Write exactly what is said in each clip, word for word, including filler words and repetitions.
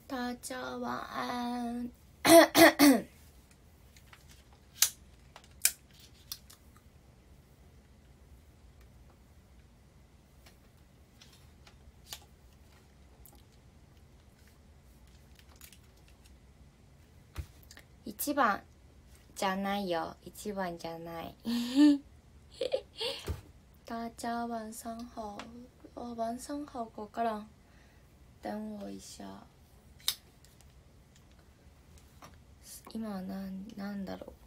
大家晚安。一番じゃないよ、一番じゃない大家晚上好。あ、晚上好か分からん。等我一下。今はなんなんだろう。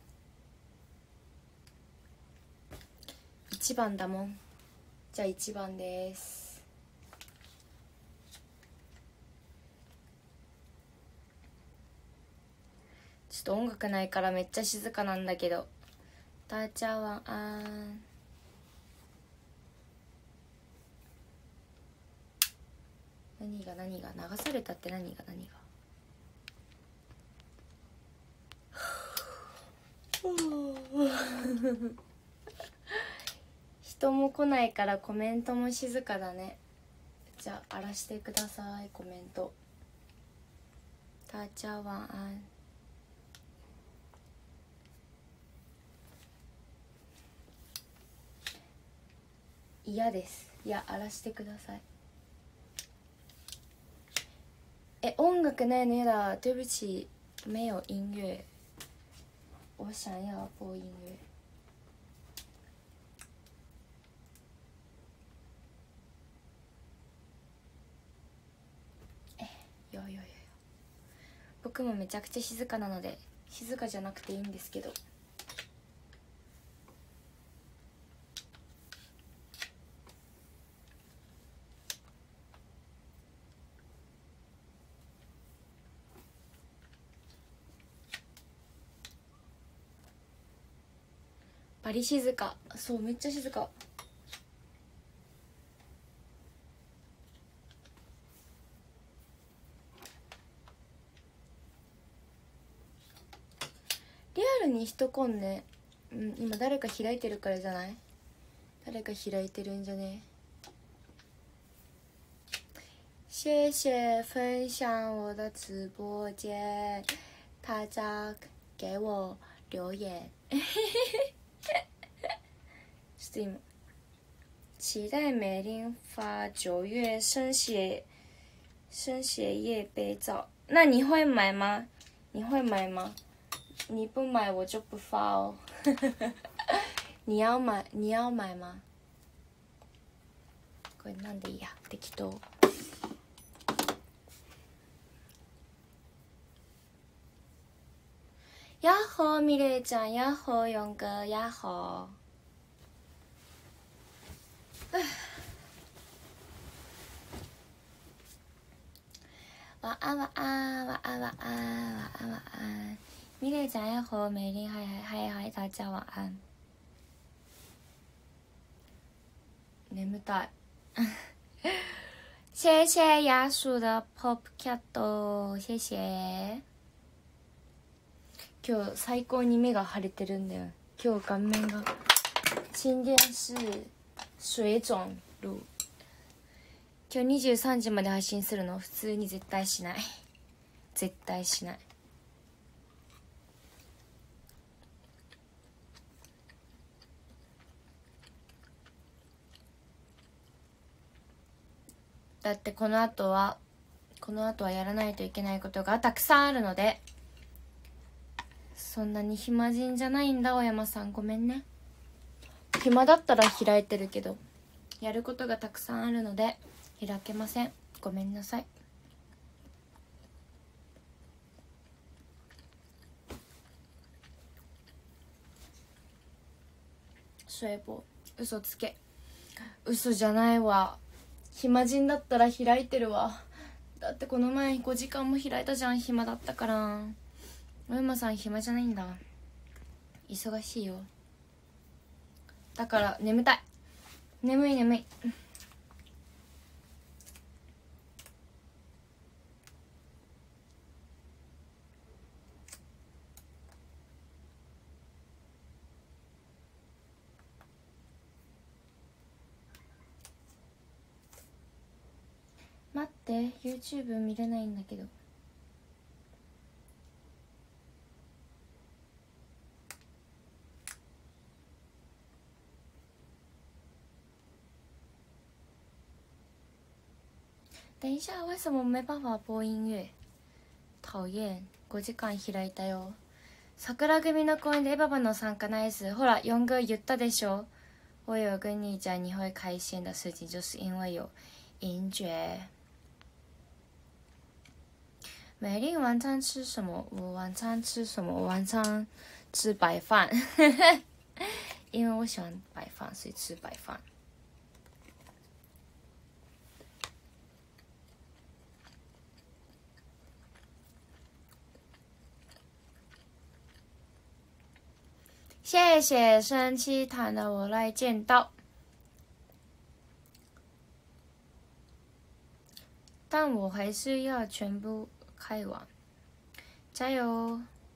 一番だもん。じゃあ一番です。ちょっと音楽ないからめっちゃ静かなんだけど。大家晚安。何が何が流されたって何が何が人も来ないからコメントも静かだね。じゃあ荒らしてくださいコメント。大家晚安。嫌です。いや荒らしてください。え、音楽ないのやだ。对不起，没有音乐。我想要播音乐。え、よよよよ。僕もめちゃくちゃ静かなので、静かじゃなくていいんですけど。バリ静か。そう、めっちゃ静か。リアルに人来んね。うん、今誰か開いてるからじゃない？誰か開いてるんじゃね？谢谢分享我的直播间，大家给我留言。ちょっと今期待美玲发九月生血生血液杯照，那你会买吗？你会买吗？你不买我就不发哦。你要买你要买吗？これなんでいいや、適当。やっほーミレイちゃん、やっほーヨン哥、やっほー。晚安晚安晚安晚安晚安晚安。ミレイちゃん、やっほー。美玲、はいはいはいはい、大家晚安。眠たい。谢谢ヤシュ的 ポップキャット、谢谢。今日最高に目が腫れてるんだよ。今日顔面が今天是水肿る。今日にじゅうさんじまで配信するの普通に絶対しない。絶対しない。だってこの後はこの後はやらないといけないことがたくさんあるので。そんなに暇人じゃないんだ。小山さんごめんね。暇だったら開いてるけどやることがたくさんあるので開けません。ごめんなさい。そういえば嘘つけ。嘘じゃないわ。暇人だったら開いてるわ。だってこの前ごじかんも開いたじゃん。暇だったから。小山さん暇じゃないんだ。忙しいよ。だから眠たい。眠い眠い。待って YouTube 見れないんだけど。 等一下，为什么没办法播音乐？讨厌。ごじかん開いたよ。桜組の公演でエババの参加ナイス。ほら四哥言ったでしょ。我有跟你讲你会开心的事情，就是因为有音乐。美丽晚餐吃什么？我晚餐吃什么？我晚餐吃白饭，因为我喜欢白饭，所以吃白饭。谢谢生气谈的我来见到，但我还是要全部开完，加油！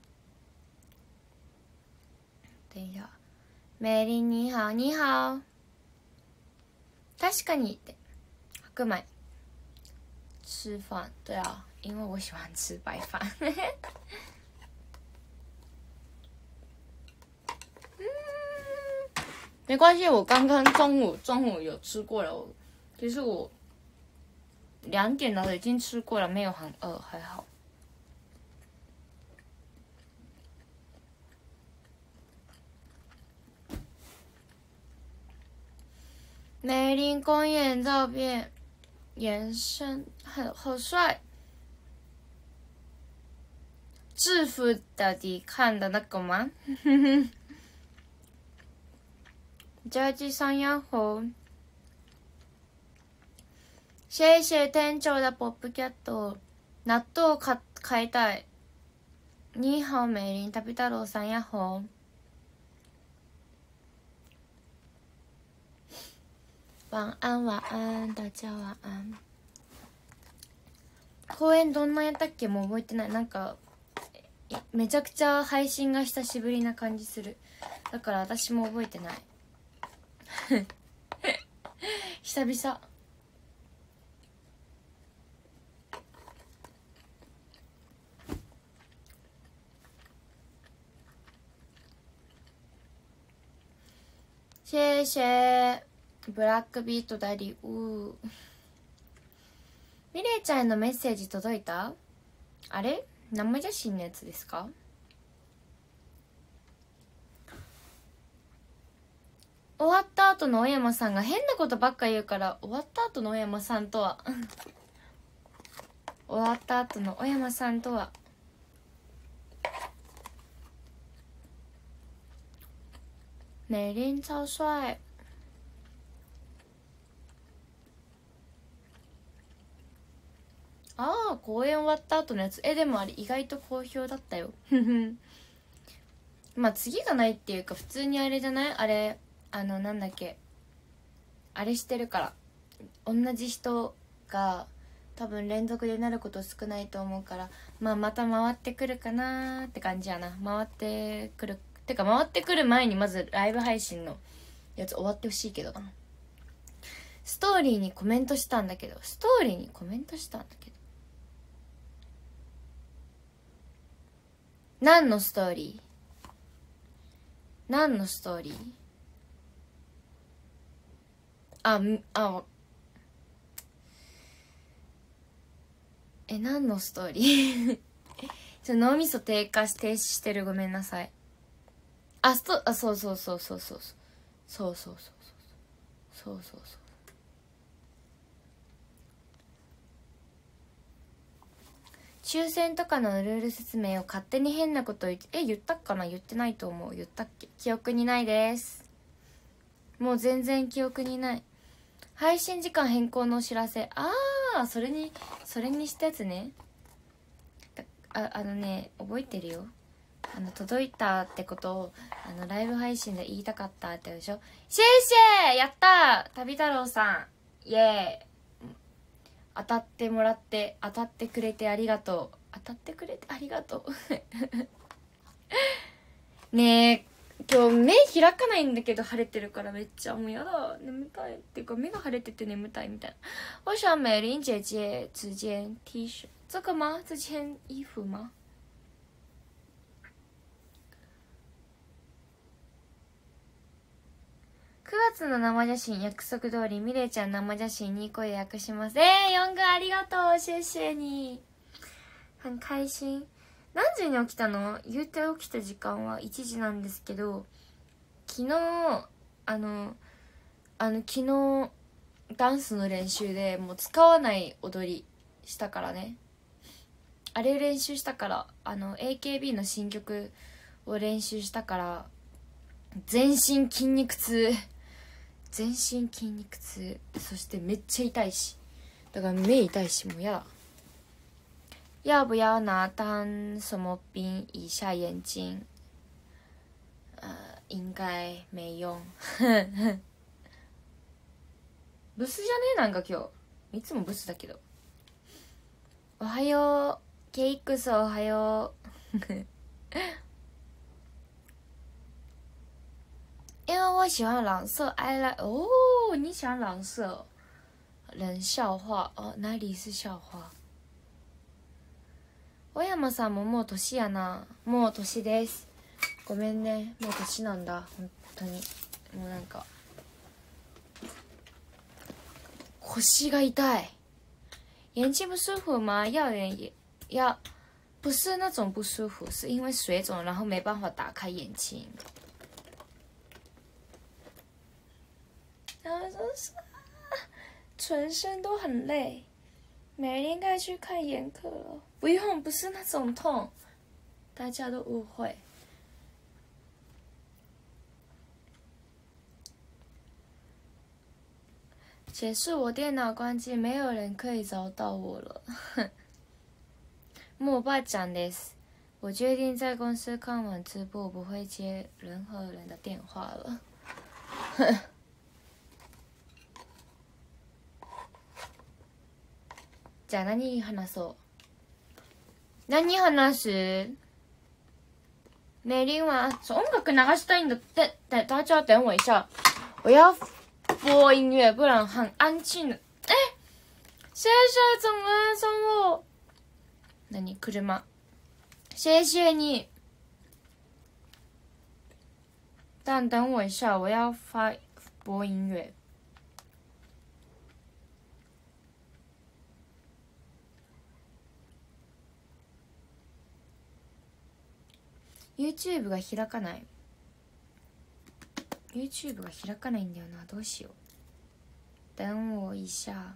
等一下，美丽你好，你好。確かにって白米吃饭，对啊，因为我喜欢吃白饭。没关系，我刚刚中午中午有吃过了。其实我两点了已经吃过了，没有很饿，还好。梅林公园照片延伸很好帅。制服到底看的那个吗？ジャージさんヤッホー。谢谢店長的ポップキャット。納豆か買いたい。ニーハオメイリン旅太郎さんヤッホー。晚安晚安大家晚安。公演どんなんやったっけもう覚えてない。なんかめちゃくちゃ配信が久しぶりな感じする。だから私も覚えてない。久々。谢谢ブラックビートダディ。うーミレイちゃんへのメッセージ届いた？あれ生写真のやつですか？終わった後の小山さんが変なことばっか言うから、終わった後の小山さんとは終わった後の小山さんとは美玲超帅。ああ、公演終わった後のやつ。え、でもあれ意外と好評だったよ。まあ次がないっていうか、普通にあれじゃない？あれあのなんだっけ、あれしてるから、同じ人が多分連続でなること少ないと思うから、まあまた回ってくるかなーって感じやな。回ってくるてか回ってくる前にまずライブ配信のやつ終わってほしいけどな。ストーリーにコメントしたんだけどストーリーにコメントしたんだけど何のストーリー？何のストーリー？あ、あ、え、何のストーリー？ちょ脳みそ低下し停止してる、ごめんなさい。あ、スト、あ、そうそうそうそうそうそうそうそうそうそうそうそう抽選とかのルール説明を勝手に変なこと言って、え、言ったっかな？言ってないと思う。言ったっけ？記憶にないです。もう全然記憶にない。配信時間変更のお知らせ。ああ、それにそれにしたやつね。あ、あのね、覚えてるよ。あの届いたってことをあのライブ配信で言いたかったってでしょ。シェイシェイやったー、旅太郎さん、イエーイ。当たってもらって当たってくれてありがとう。当たってくれてありがとうねえ、今日目開かないんだけど晴れてるからめっちゃもうやだ、眠たいっていうか目が腫れてて眠たいみたいな。我想美玲姐姐之间 T 恤，这个吗？这件衣服吗？くがつの生写真約束通りミレイちゃん生写真に声訳します。えー、ヨングありがとう。謝謝に很開心。何時に起きたの？言うて起きた時間はいちじなんですけど、昨日あのあの昨日ダンスの練習でもう使わない踊りしたからね。あれ練習したから、あの エーケービー の新曲を練習したから全身筋肉痛、全身筋肉痛、そしてめっちゃ痛いし、だから目痛いしもうやだ。要不要拿当什么冰一下眼睛？呃，应该没用。ブスじゃねえなんか今日。いつもブスだけど。おはよう。ケイックスおはよう。因为我喜欢蓝色 eyeliner。哦，你喜欢蓝色？冷笑话哦，哪里是笑话？小山さんももう年やな。もう年です。ごめんね、もう年なんだ。本当にもうなんか腰が痛い。眼睛不舒服吗？要人要不是那种不舒服，是因为水肿，然后没办法打开眼睛。然后就是全身都很累，每天该去看眼科了。不用，不是那种痛，大家都误会。解释我电脑关机，没有人可以找到我了。莫爸讲です。我决定在公司看完直播，不会接任何人的电话了。じゃあ何話そう？何話す？美玲は音楽流したいんだって。大家等我一下，我要播音乐，不然很安静的。哎，谢谢总恩送我。何？車。谢谢你。但等我一下，我要发播音乐。YouTube が開かない。YouTube が開かないんだよな。どうしよう。等我一下。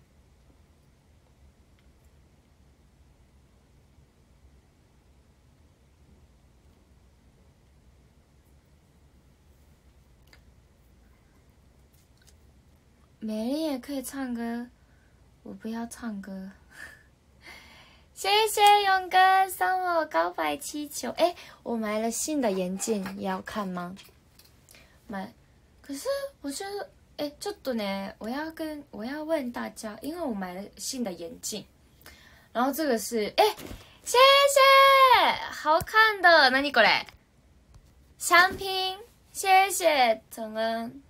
美丽也可以唱歌，我不要唱歌。谢谢勇哥送我告白气球。哎，我买了新的眼镜，要看吗？买。可是我觉得，哎，ちょっとね，我要跟我要问大家，因为我买了新的眼镜，然后这个是，哎，谢谢，好看的，何これ？商品，谢谢总恩，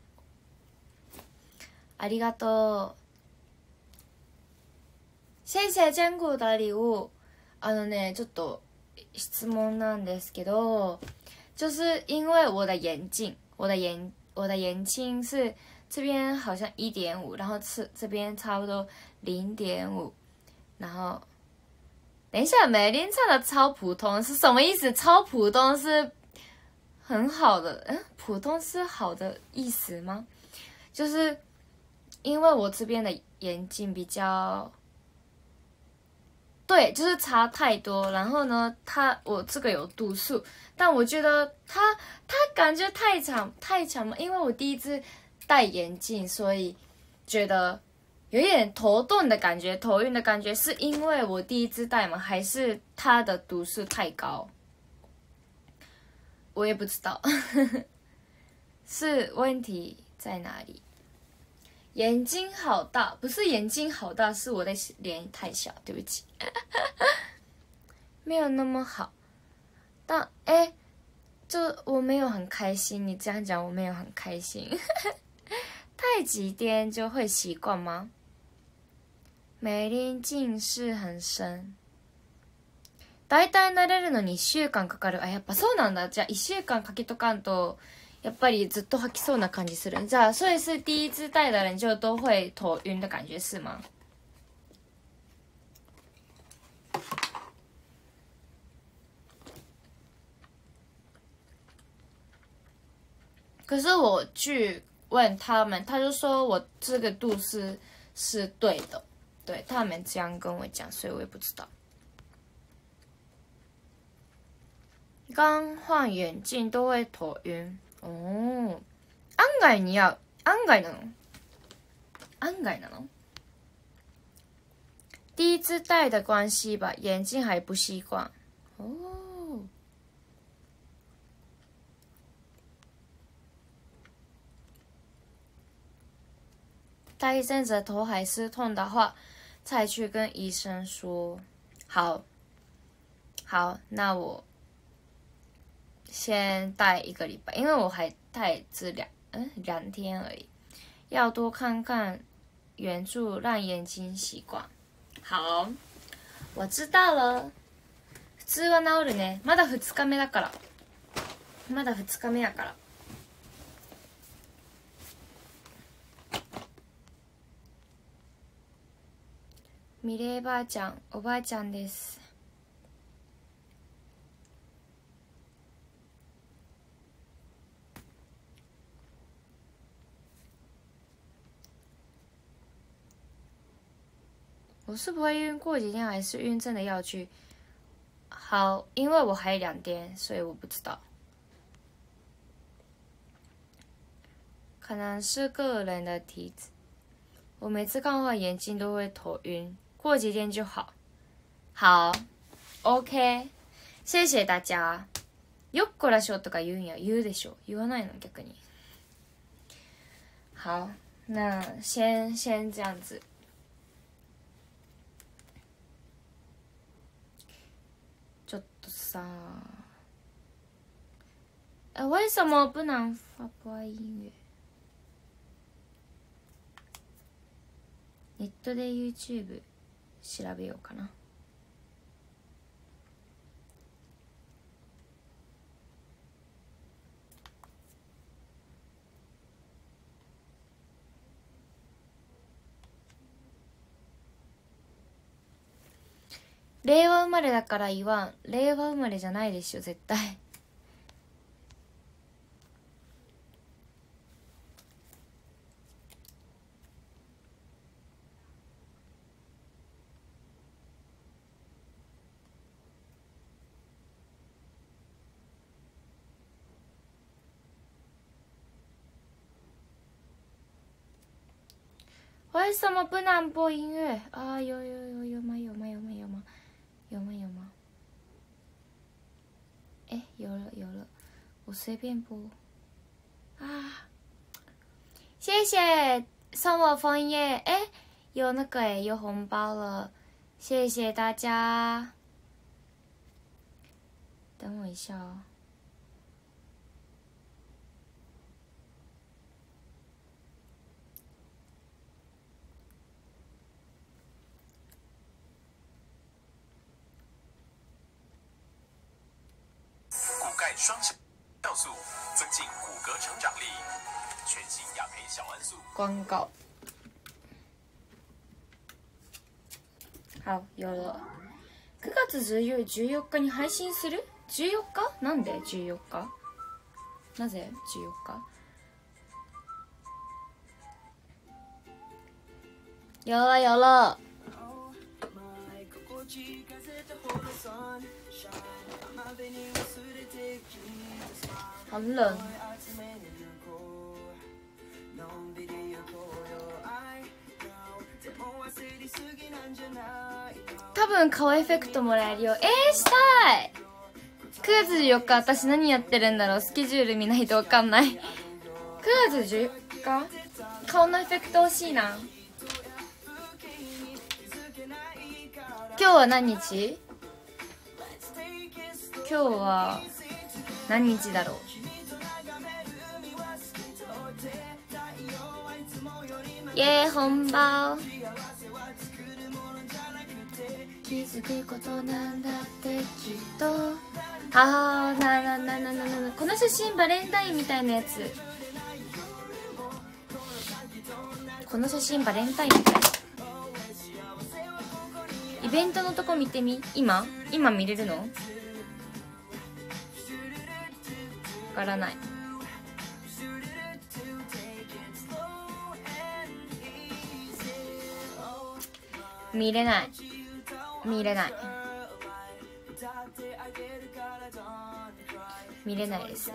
ありがとう。谢谢坚固的礼物。あのね、ちょっと質問なんですけど，就是因为我的眼镜，我的眼我的眼睛是这边好像一点五，然后是这边差不多零点五，然后等一下，美玲唱的超普通是什么意思？超普通是很好的，嗯，普通是好的意思吗？就是因为我这边的眼镜比较。对，就是差太多。然后呢，它我这个有度数，但我觉得它它感觉太长太长嘛，因为我第一次戴眼镜，所以觉得有一点头痛的感觉，头晕的感觉，是因为我第一次戴吗？还是它的度数太高？我也不知道，是问题在哪里？眼睛好大，不是眼睛好大，是我的脸太小，对不起。没有那么好，但哎，就我没有很开心。你这样讲，我没有很开心。太极颠就会习惯吗？美玲近視很深。大体慣れるのにいっしゅうかんかかる。あ、やっぱそうなんだ。じゃあいっしゅうかんかけとかんとやっぱりずっと吐きそうな感じする。じゃあ所以是第一次戴的人就都会头晕的感觉是吗？可是我去问他们，他就说我这个度是是对的，对他们这样跟我讲，所以我也不知道。刚换眼镜都会头晕哦，案外似合う。案外なの？案外なの？第一次戴的关系吧，眼镜还不习惯。哦。戴一阵子头还是痛的话，再去跟医生说。好，好，那我先戴一个礼拜，因为我还戴这两嗯两天而已，要多看看原著，让眼睛习惯。好，我知道了。普通は治るね。まだふつかめだから。まだふつかめやから。ミレイばあちゃん、おばあちゃんです。我是不会晕，过几天还是晕，真的要去。好，因为我还有两天，所以我不知道。可能是个人的体质。我每次看画眼睛都会头晕，过几天就好。好 ，OK， 谢谢大家。よっこらしょとか言うんや、言うでしょ？言わないの逆に。好，那先先这样子。ちょっとさ，呃，为什么不能发播音乐？ネットで YouTube 調べようかな。令和生まれだから言わん。令和生まれじゃないでしょ絶対。为什么不能播音乐啊？有有有有吗？有吗？有吗？有吗？有吗？有吗？哎，有了有了，我随便播啊！谢谢送我枫叶，哎，有那个哎，有红包了，谢谢大家。等我一下哦。 双酵素增进骨骼成长力，全新雅培小桉树。 广告。好，有了。くがつじゅうよっかに配信する？じゅうよっか？なんでじゅうよっか？なぜじゅうよっか？有了有了。好冷。多分顔エフェクトもらえるよ。えー、したい。くがつじゅうよっか私何やってるんだろう。スケジュール見ないと分かんない。くがつじゅうよっか顔のエフェクト欲しいな。今日は何日？今日は何日だろう。イエーイ本番。 気づくことなんだってきっと。あーなななななな、この写真バレンタインみたいなやつ。この写真バレンタインみたい。イベントのとこ見てみ。今今見れるの？わからない。見れない見れない見れないですね。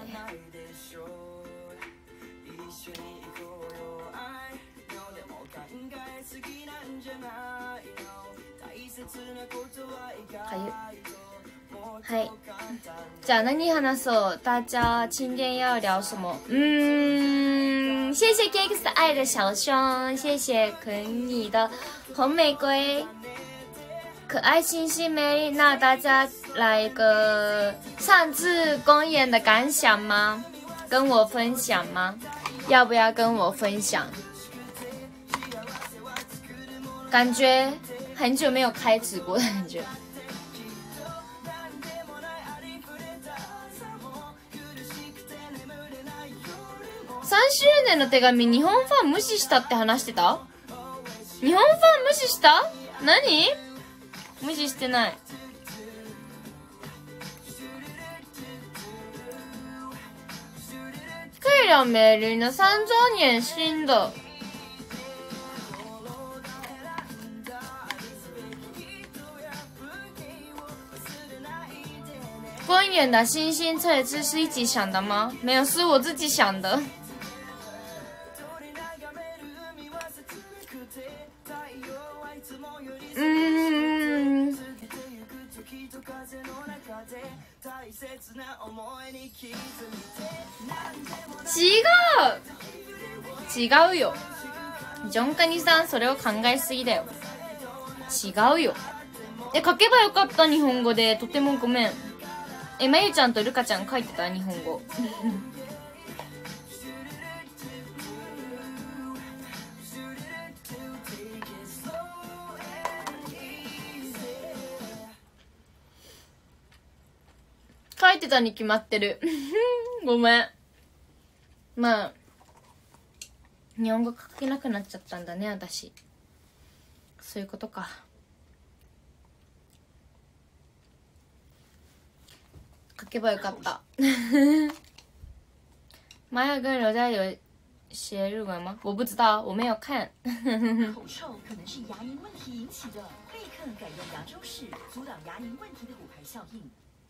かゆ。はい。じゃあ何話そう？大家今天要聊什么？嗯，谢谢 K X 爱的小熊，谢谢肯你的红玫瑰，可爱星星美丽。那大家来一个上次公演的感想吗？跟我分享吗？要不要跟我分享？感觉很久没有开直播的感觉。さんしゅうねんの手紙、日本ファン無視したって話してた？日本ファン無視した？何？無視してない。月亮美丽的三周年新的。公演的星星测字是一起想的吗？没有，是我自己想的。嗯，違う違うよ。ジョンカニさん、それを考えすぎだよ。違うよ。え、書けばよかった、日本語で。とてもごめん。え、まゆちゃんとルカちゃん書いてた、日本語。書いてたに決まってる。ごめん。まあ日本語書けなくなっちゃったんだね、私。そういうことか。書けばよかった。玛雅跟刘在有写日文吗？我不知道，我没有看。 口臭可能是牙龈问题引起的，立刻改用牙周式，阻挡牙龈问题的骨牌效应。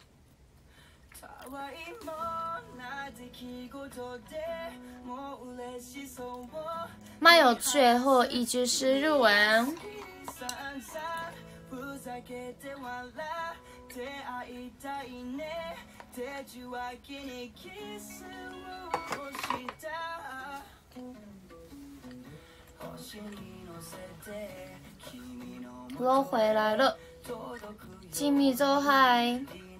蛮有最后一句是日文。我回来了，吉米走嗨。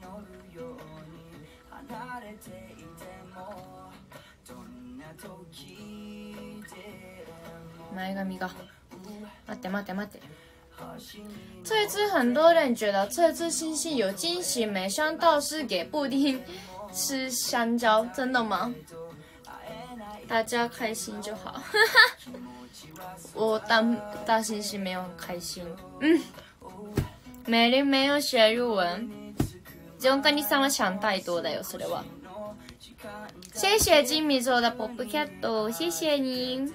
前髪が待って待って待って。这次很多人觉得这次星星有惊喜，没想到是给布丁吃香蕉，真的吗？大家开心就好。我当大星星没有很开心。嗯，美玲没有学日文。ジョンカニさんは想太多だよ、それは。谢谢金米做的 Pop Cat， 谢谢您。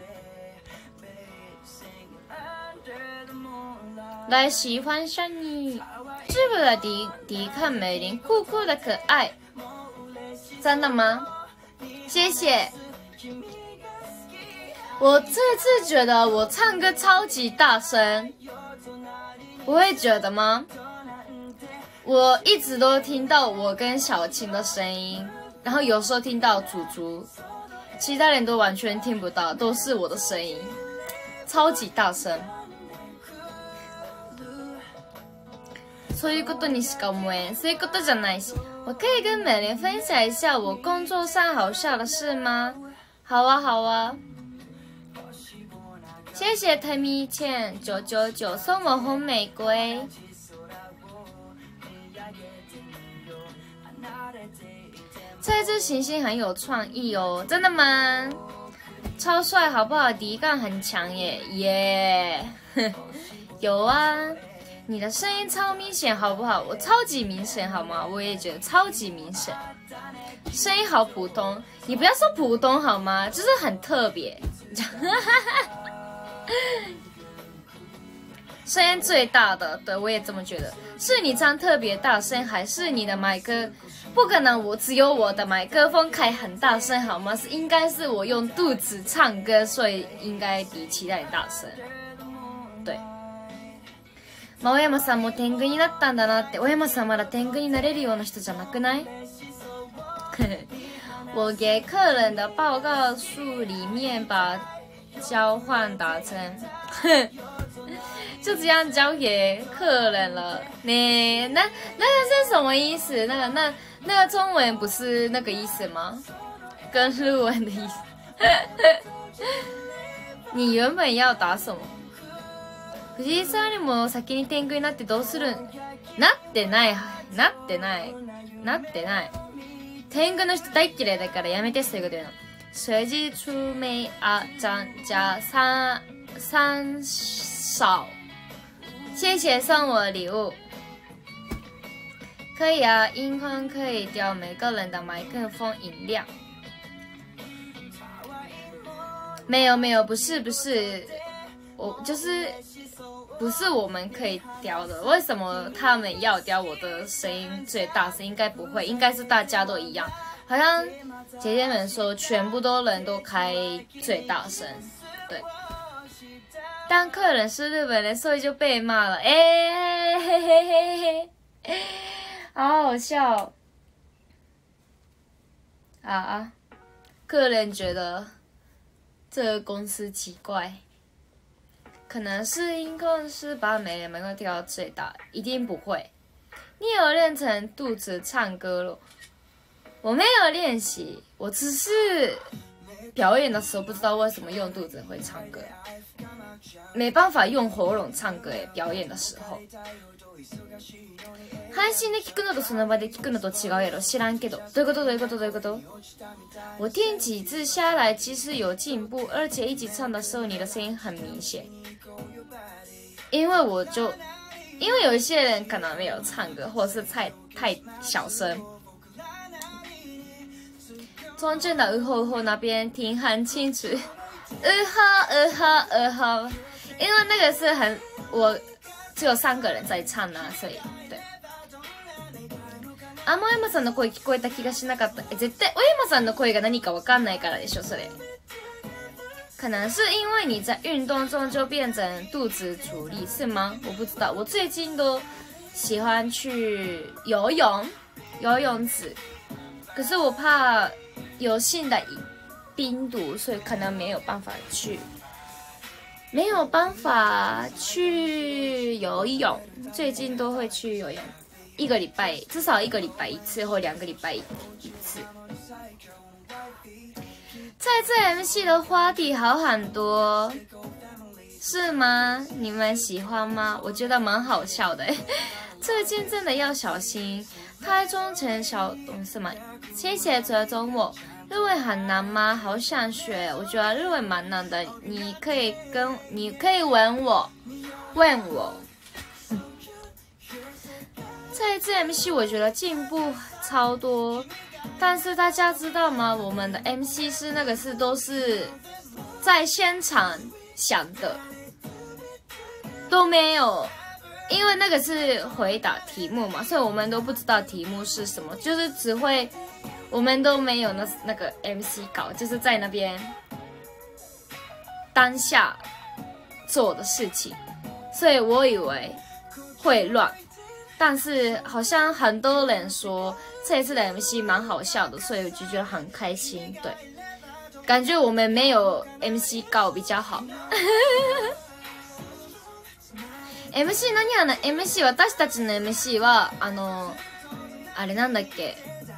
来喜欢上你，是不是抵抵抗美玲酷酷的可爱？真的吗？谢谢。我这次觉得我唱歌超级大声，不会觉得吗？我一直都听到我跟小青的声音，然后有时候听到祖祖，其他人都完全听不到，都是我的声音，超级大声。そういうことにしか思えん。そういうことじゃないし。我可以跟美玲分享一下我工作上好笑的事吗？好啊，好啊。谢谢藤米茜九九九送我红玫瑰。 这只行星很有创意哦，真的吗？超帅好不好？底杠很强耶耶！有啊，你的声音超明显好不好？我超级明显好吗？我也觉得超级明显。声音好普通，你不要说普通好吗？就是很特别。声音最大的，对我也这么觉得。是你唱特别大声，还是你的麦克？不可能，我只有我的麦克风开很大声好吗？是应该是我用肚子唱歌，所以应该比其他人大声。对。まあ、小山さんも天狗になったんだなって。小山さんまだ天狗になれるような人じゃなくない？我给客人的报告书里面把交换打成，就这样交给客人了。那那那个是什么意思？那个那那个中文不是那个意思吗？跟日文的意思。你原本要打什么？藤井さんよりも先に天狗になってどうする？なってない、なってない、なってない。天狗の人大嫌いだからやめてそういうこと言うの。随机出梅啊张加三三少，谢谢送我的礼物。可以啊，音宽可以调每个人的麦克风音量。没有没有，不是不是，我就是不是我们可以调的。为什么他们要调我的声音最大声？应该不会，应该是大家都一样。好像姐姐们说，全部都人都开最大声。对，当客人是日本人，所以就被骂了。哎、欸，嘿嘿嘿嘿，好好笑啊啊！个人觉得这个公司奇怪，可能是音控师把每人能够调到最大，一定不会。你有练成肚子唱歌了？我没有练习，我只是表演的时候不知道为什么用肚子会唱歌，没办法用喉咙唱歌诶。表演的时候，配信で聞くのとその場で聞くのと違うやろ。知らんけど。どういうこと？どういうこと？どういうこと？我听几次下来，其实有进步，而且一起唱的时候，你的声音很明显。因为我就，因为有一些人可能没有唱歌，或者是太太小声。中间的二号后那边听很清楚，二号二号二号，因为那个是很我只有三个人在唱啊，所以对。あ、もやまさんの声聞こえた気がしなかった。え、絶対おやまさんの声が何かわかんないからでしょそれ。可能是因为你在运动中就变成肚子主力是吗？我不知道，我最近都喜欢去游泳，游泳池，可是我怕有新的病毒，所以可能没有办法去，没有办法去游泳。最近都会去游泳，一个礼拜至少一个礼拜一次，或两个礼拜一次。在这 M C 的话题好很多，是吗？你们喜欢吗？我觉得蛮好笑的。最近真的要小心。台中城小董事们，谢谢追踪我。日文很难吗？好想学，我觉得日文蛮难的。你可以跟你可以问我，问我。这一次 M C 我觉得进步超多，但是大家知道吗？我们的 M C 是那个是都是在现场想的，都没有。因为那个是回答题目嘛，所以我们都不知道题目是什么，就是只会，我们都没有那那个 M C 稿，就是在那边当下做的事情，所以我以为会乱，但是好像很多人说这一次的 M C 蛮好笑的，所以我就觉得很开心。对，感觉我们没有 M C 稿比较好。エムシー 何やな エムシー 私たちの エムシー はあのあれなんだっけ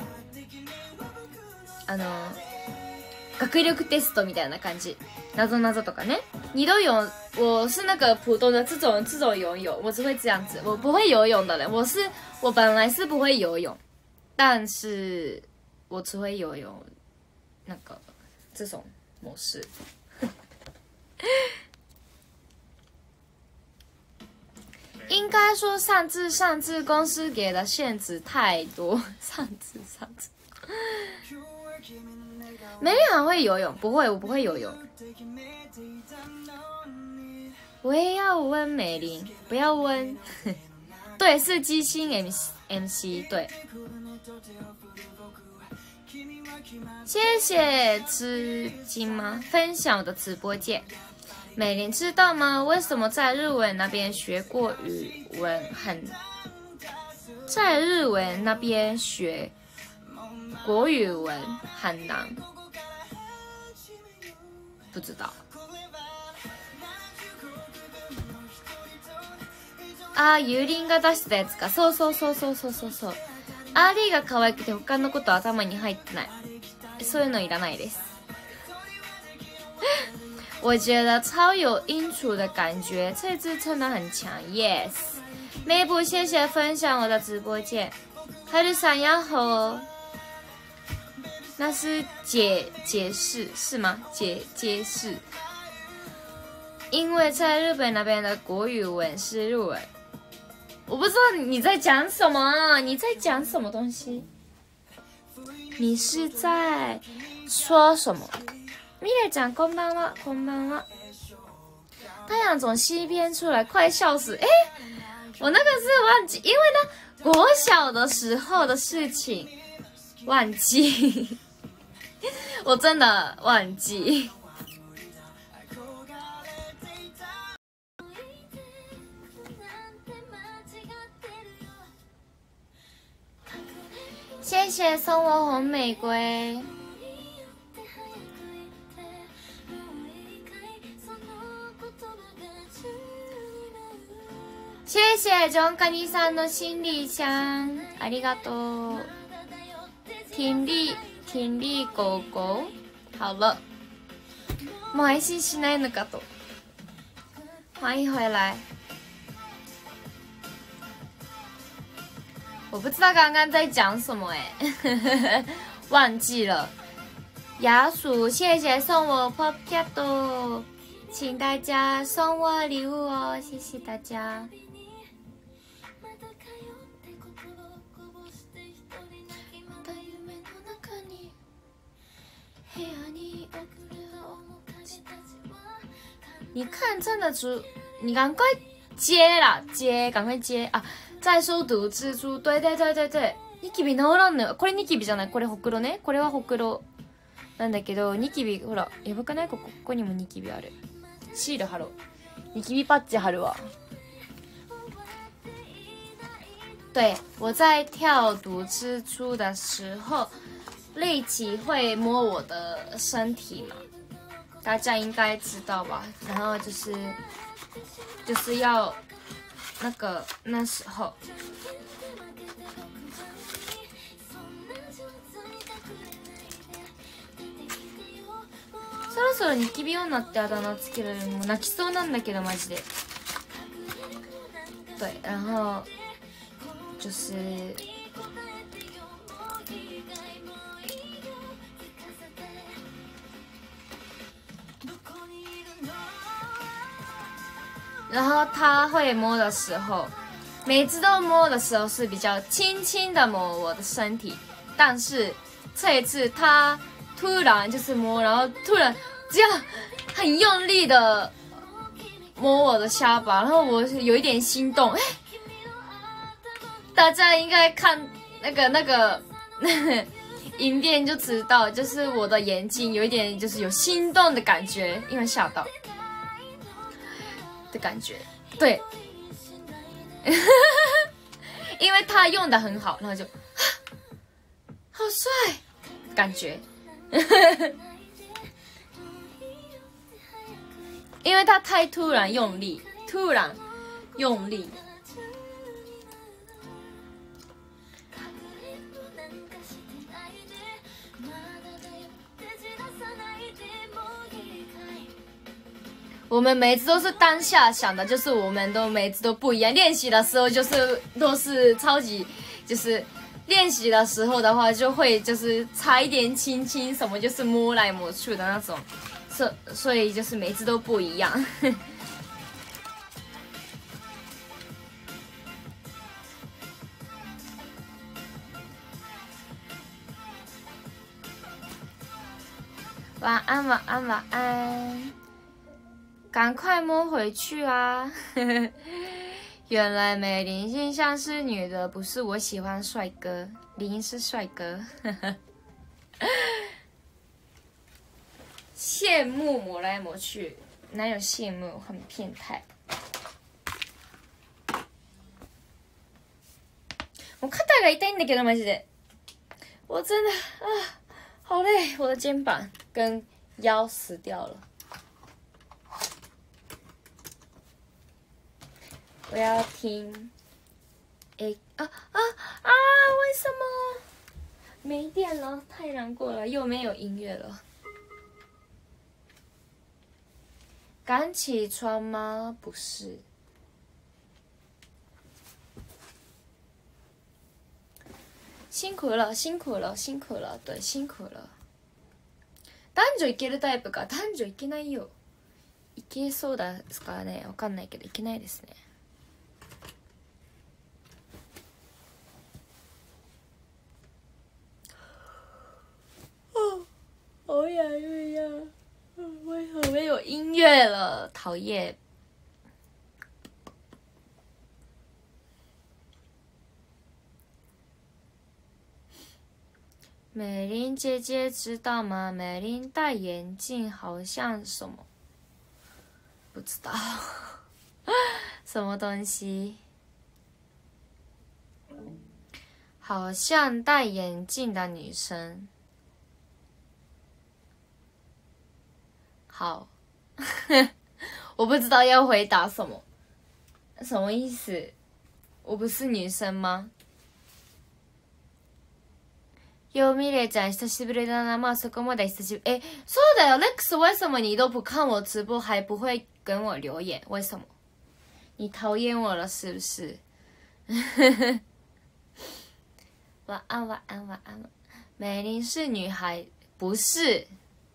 あの学力テストみたいな感じ，なぞなぞとかね。你都有，我是那个普通的这种这种游泳，我只会这样子，我不会游泳的人。我是我本来是不会游泳，但是我只会游泳那个这种模式。应该说上次上次公司给的限制太多，上次上次。美丽很会游泳，不会，我不会游泳。我也要问美玲，不要问。对，是基星 M M C 对。谢谢知金吗？分享我的直播间。美玲知道吗？为什么在日文那边学过语文很，在日文那边学国语文很难？不知道。あ、ユリンが出したやつか。そうそうそうそうそうそうそう。アーリーが可愛くて他のこと頭に入ってない。そういうのいらないです。我觉得超有音楚的感觉，这支真的很强 ，yes。梅布，谢谢分享我的直播间。还是想要和，那是解解释是吗？解解释，因为在日本那边的国语文是日文，我不知道你在讲什么啊？你在讲什么东西？你是在说什么？米蕾讲こんばんは，こんばんは。太阳从西边出来，快笑死！哎，我那个是忘记，因为呢，国小的时候的事情忘记，我真的忘记。谢谢送我红玫瑰。谢谢中卡尼さんの心理箱，ありがとう。听力听力狗狗，好了，もう配信しないのかと。欢迎回来。我不知道刚刚在讲什么哎，忘记了。雅鼠，谢谢送我 Pop Cat， 请大家送我礼物哦，谢谢大家。你看，真的主，你赶快接啦，接，赶快接啊！在收读蜘蛛，对对对对对，ニキビ治らんのよ。これニキビじゃない、これほくろね。これはほくろなんだけど、ニキビほらやばくない？ここここにもニキビある。シール貼ろう。ニキビパッチ貼るわ。对，我在跳毒蜘蛛的时候，丽琪会摸我的身体嘛，大家应该知道吧？然后就是就是要那个那时候，そろそろニキビ女ってあだ名つけられるのも泣きそうなんだけどマジで。对，然后就是。然后他会摸的时候，每次都摸的时候是比较轻轻的摸我的身体，但是这一次他突然就是摸，然后突然这样很用力的摸我的下巴，然后我有一点心动。哎，大家应该看那个那个影片就知道，就是我的眼睛有一点就是有心动的感觉，因为吓到。的感觉，对，因为他用的很好，然后就，好帅，感觉，因为他太突然用力，突然用力。我们每次都是当下想的，就是我们都每次都不一样。练习的时候就是都是超级，就是练习的时候的话，就会就是差一点轻轻什么，就是摸来摸去的那种，所所以就是每次都不一样。晚安，晚安，晚安！赶快摸回去啊！原来美玲现象是女的，不是我喜欢帅哥，林是帅哥。羡慕摸来摸去，哪有羡慕？很变态。我肩が痛いんだけどマジで，我真的啊。好累，我的肩膀跟腰死掉了。我要听，诶啊啊啊！为什么没电了？太难过了，又没有音乐了。赶起床吗？不是。辛苦了，辛苦了，辛苦了，对，辛苦了。男女いけるタイプか、男女いけないよ。いけそうですかね、わかんないけどいけないですね。好痒痒呀！为何没有音乐了？讨厌。美玲姐姐知道吗？美玲戴眼镜好像什么？不知道，什么东西？好像戴眼镜的女生。好，我不知道要回答什么，什么意思？我不是女生吗？哟，米蕾ちゃん久しぶりだな。まあそこまで久しぶり。哎，そうだよ ，Lex， 为什么你都不看我直播，还不会跟我留言？为什么？你讨厌我了是不是？晚安，晚安，晚安。美玲是女孩，不是。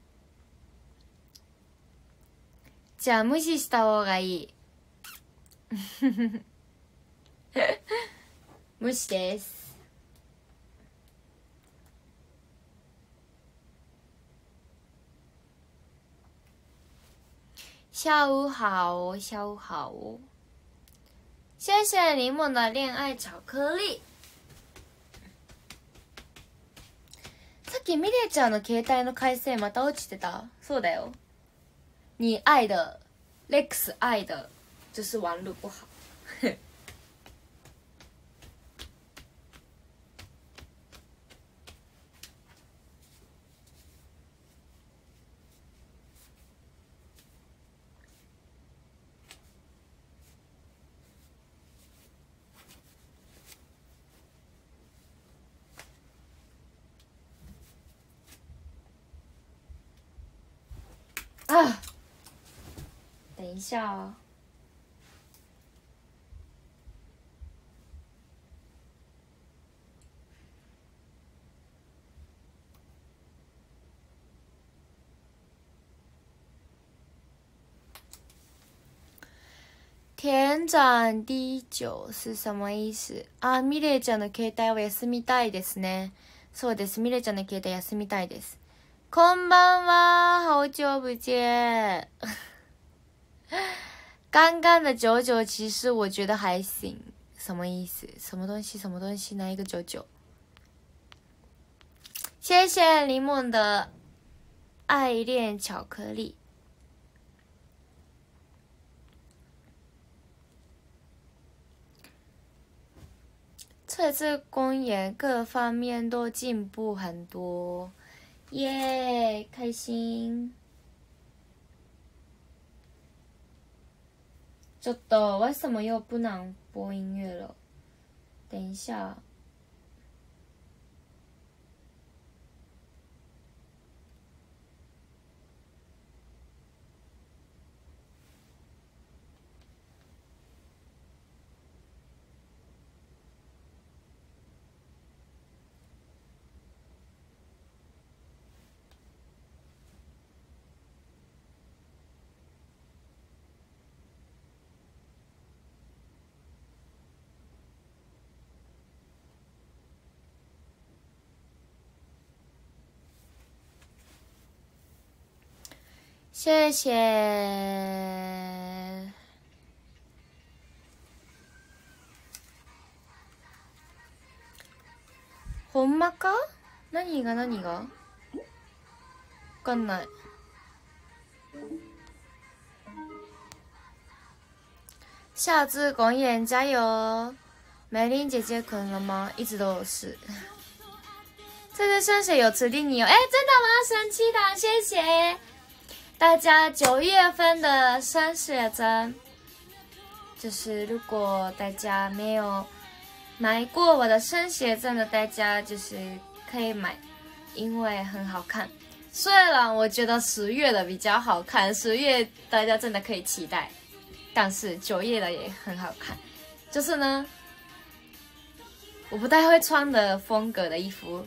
じゃあ無視した方がいい。無視です。下午好，下午好。谢谢柠檬的恋愛巧克力。さっきミレイちゃんの携帯の回線また落ちてた？そうだよ。你爱的 Lex 爱的就是网路不好。啊，等一下哦。天长地久是什么意思？あ、ミレイちゃんの携帯を休みたいですね。そうです。ミレイちゃんの携帯休みたいです。こんばんは，好久不见。刚刚的九九其实我觉得还行，什么意思？什么东西？什么东西？哪一个九九？谢谢柠檬的爱恋巧克力。这次公演各方面都进步很多。耶，开心！ちょっと为什么又不能播音乐了？等一下。 谢谢。ほんまか？何が何が？わかんない。下次公演加油！梅林姐姐困了吗？一直都是。这次升学有指定你哦，哎，真的吗？神奇党，谢谢大家。九月份的升学证，就是如果大家没有买过我的升学证的，大家就是可以买，因为很好看。虽然我觉得十月的比较好看，十月大家真的可以期待，但是九月的也很好看。就是呢，我不太会穿的风格的衣服。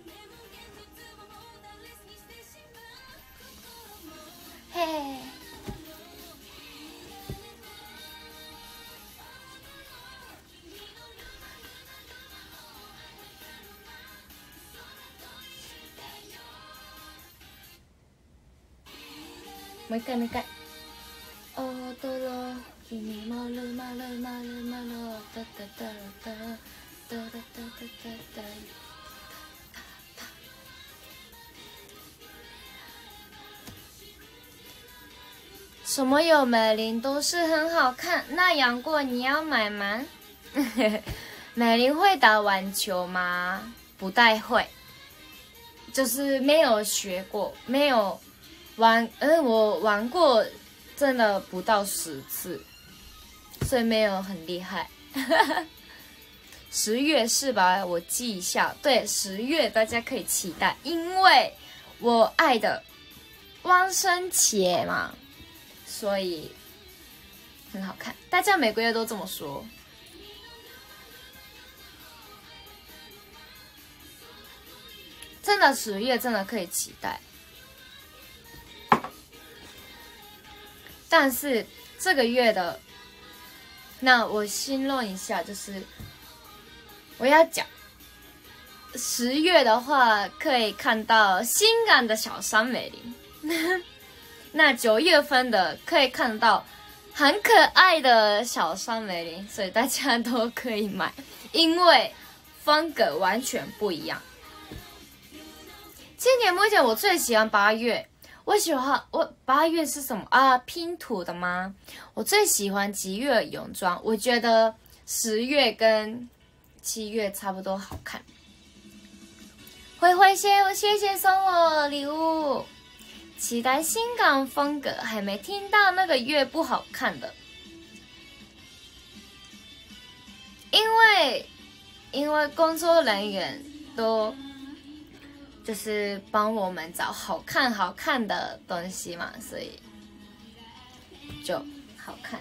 嘿，もう一回もう一回。踊ろう君もるまるまるまるタタタタタタタタタタ。什么有美玲都是很好看。那杨过你要买吗？美玲会打网球吗？不太会，就是没有学过，没有玩。嗯，我玩过，真的不到十次，所以没有很厉害。十月是吧？我记一下，对，十月大家可以期待，因为我爱的万圣节嘛。所以很好看，大家每个月都这么说。真的十月真的可以期待，但是这个月的，那我先论一下，就是我要讲十月的话，可以看到性感的小山美玲。那九月份的可以看到很可爱的小山美玲，所以大家都可以买，因为风格完全不一样。今年目前我最喜欢八月，我喜欢我八月是什么啊？拼图的吗？我最喜欢吉月泳装，我觉得十月跟七月差不多好看。灰灰谢谢谢送我礼物。期待性感风格，还没听到那个月不好看的，因为因为工作人员都就是帮我们找好看好看的东西嘛，所以就好看。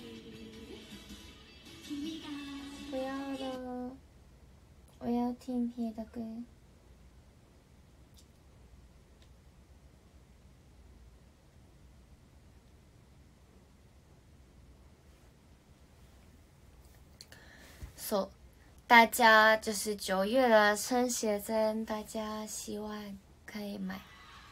不要了，我要听别的歌。So, 大家就是九月的升学证，大家希望可以买。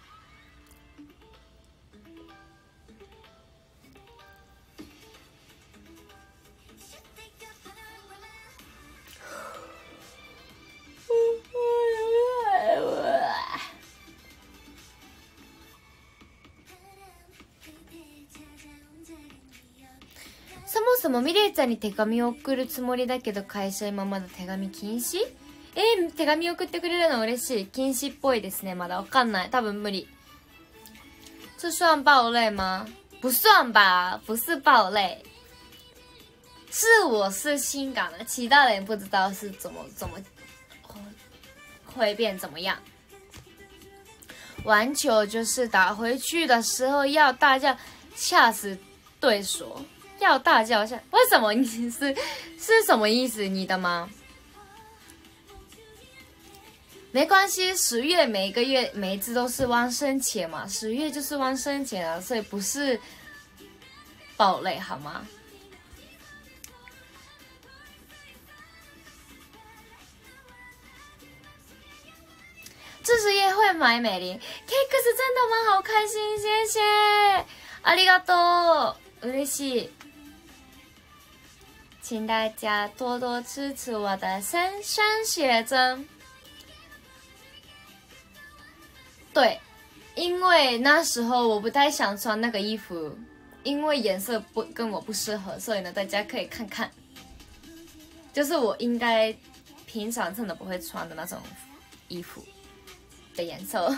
そもそもミレイちゃんに手紙を送るつもりだけど会社今まだ手紙禁止？えー、手紙送ってくれるの嬉しい。禁止っぽいですね。まだわかんない。多分無理。这算爆类吗？不算吧，不是爆类。是我是性感的，其他人不知道是怎么怎么会变怎么样。玩球就是打回去的时候要大叫吓死对手。要大叫一下，为什么你是是什么意思？你的吗？没关系，十月每个月每一次都是万圣节嘛，十月就是万圣节了，所以不是爆雷好吗？ 就是也会买美玲 Cakes 真的吗？好开心，谢谢，ありがとう，嬉しい。请大家多多支持我的升升写真。对，因为那时候我不太想穿那个衣服，因为颜色不跟我不适合，所以呢，大家可以看看，就是我应该平常真的不会穿的那种衣服的颜色。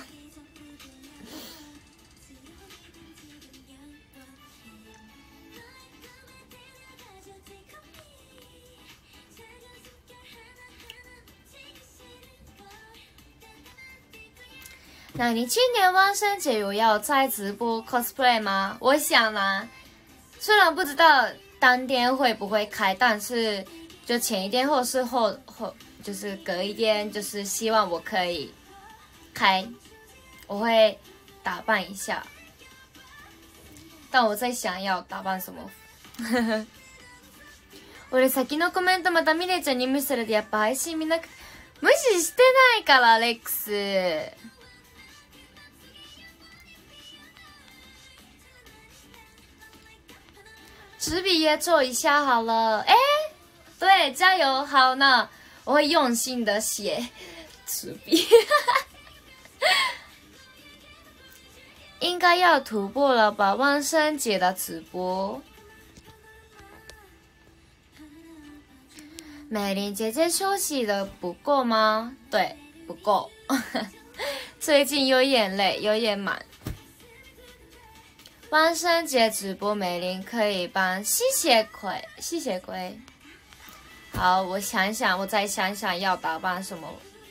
那你今年万圣节有要在直播 cosplay 吗？我想啦，虽然不知道当天会不会开，但是就前一天或是后后就是隔一天，就是希望我可以开，我会打扮一下。但我在想要打扮什么。俺先のコメントまたミレちゃんに無視されてやっぱ配信見なく無視してないからレックス。纸笔也做一下好了，哎，对，加油！好，那我会用心的写纸笔。应该要突破了吧？万圣节的直播。美玲姐姐休息的不够吗？对，不够。最近有点累，有点忙。万圣节直播，美玲可以帮吸血鬼，吸血鬼。好，我想想，我再想想要打扮什么。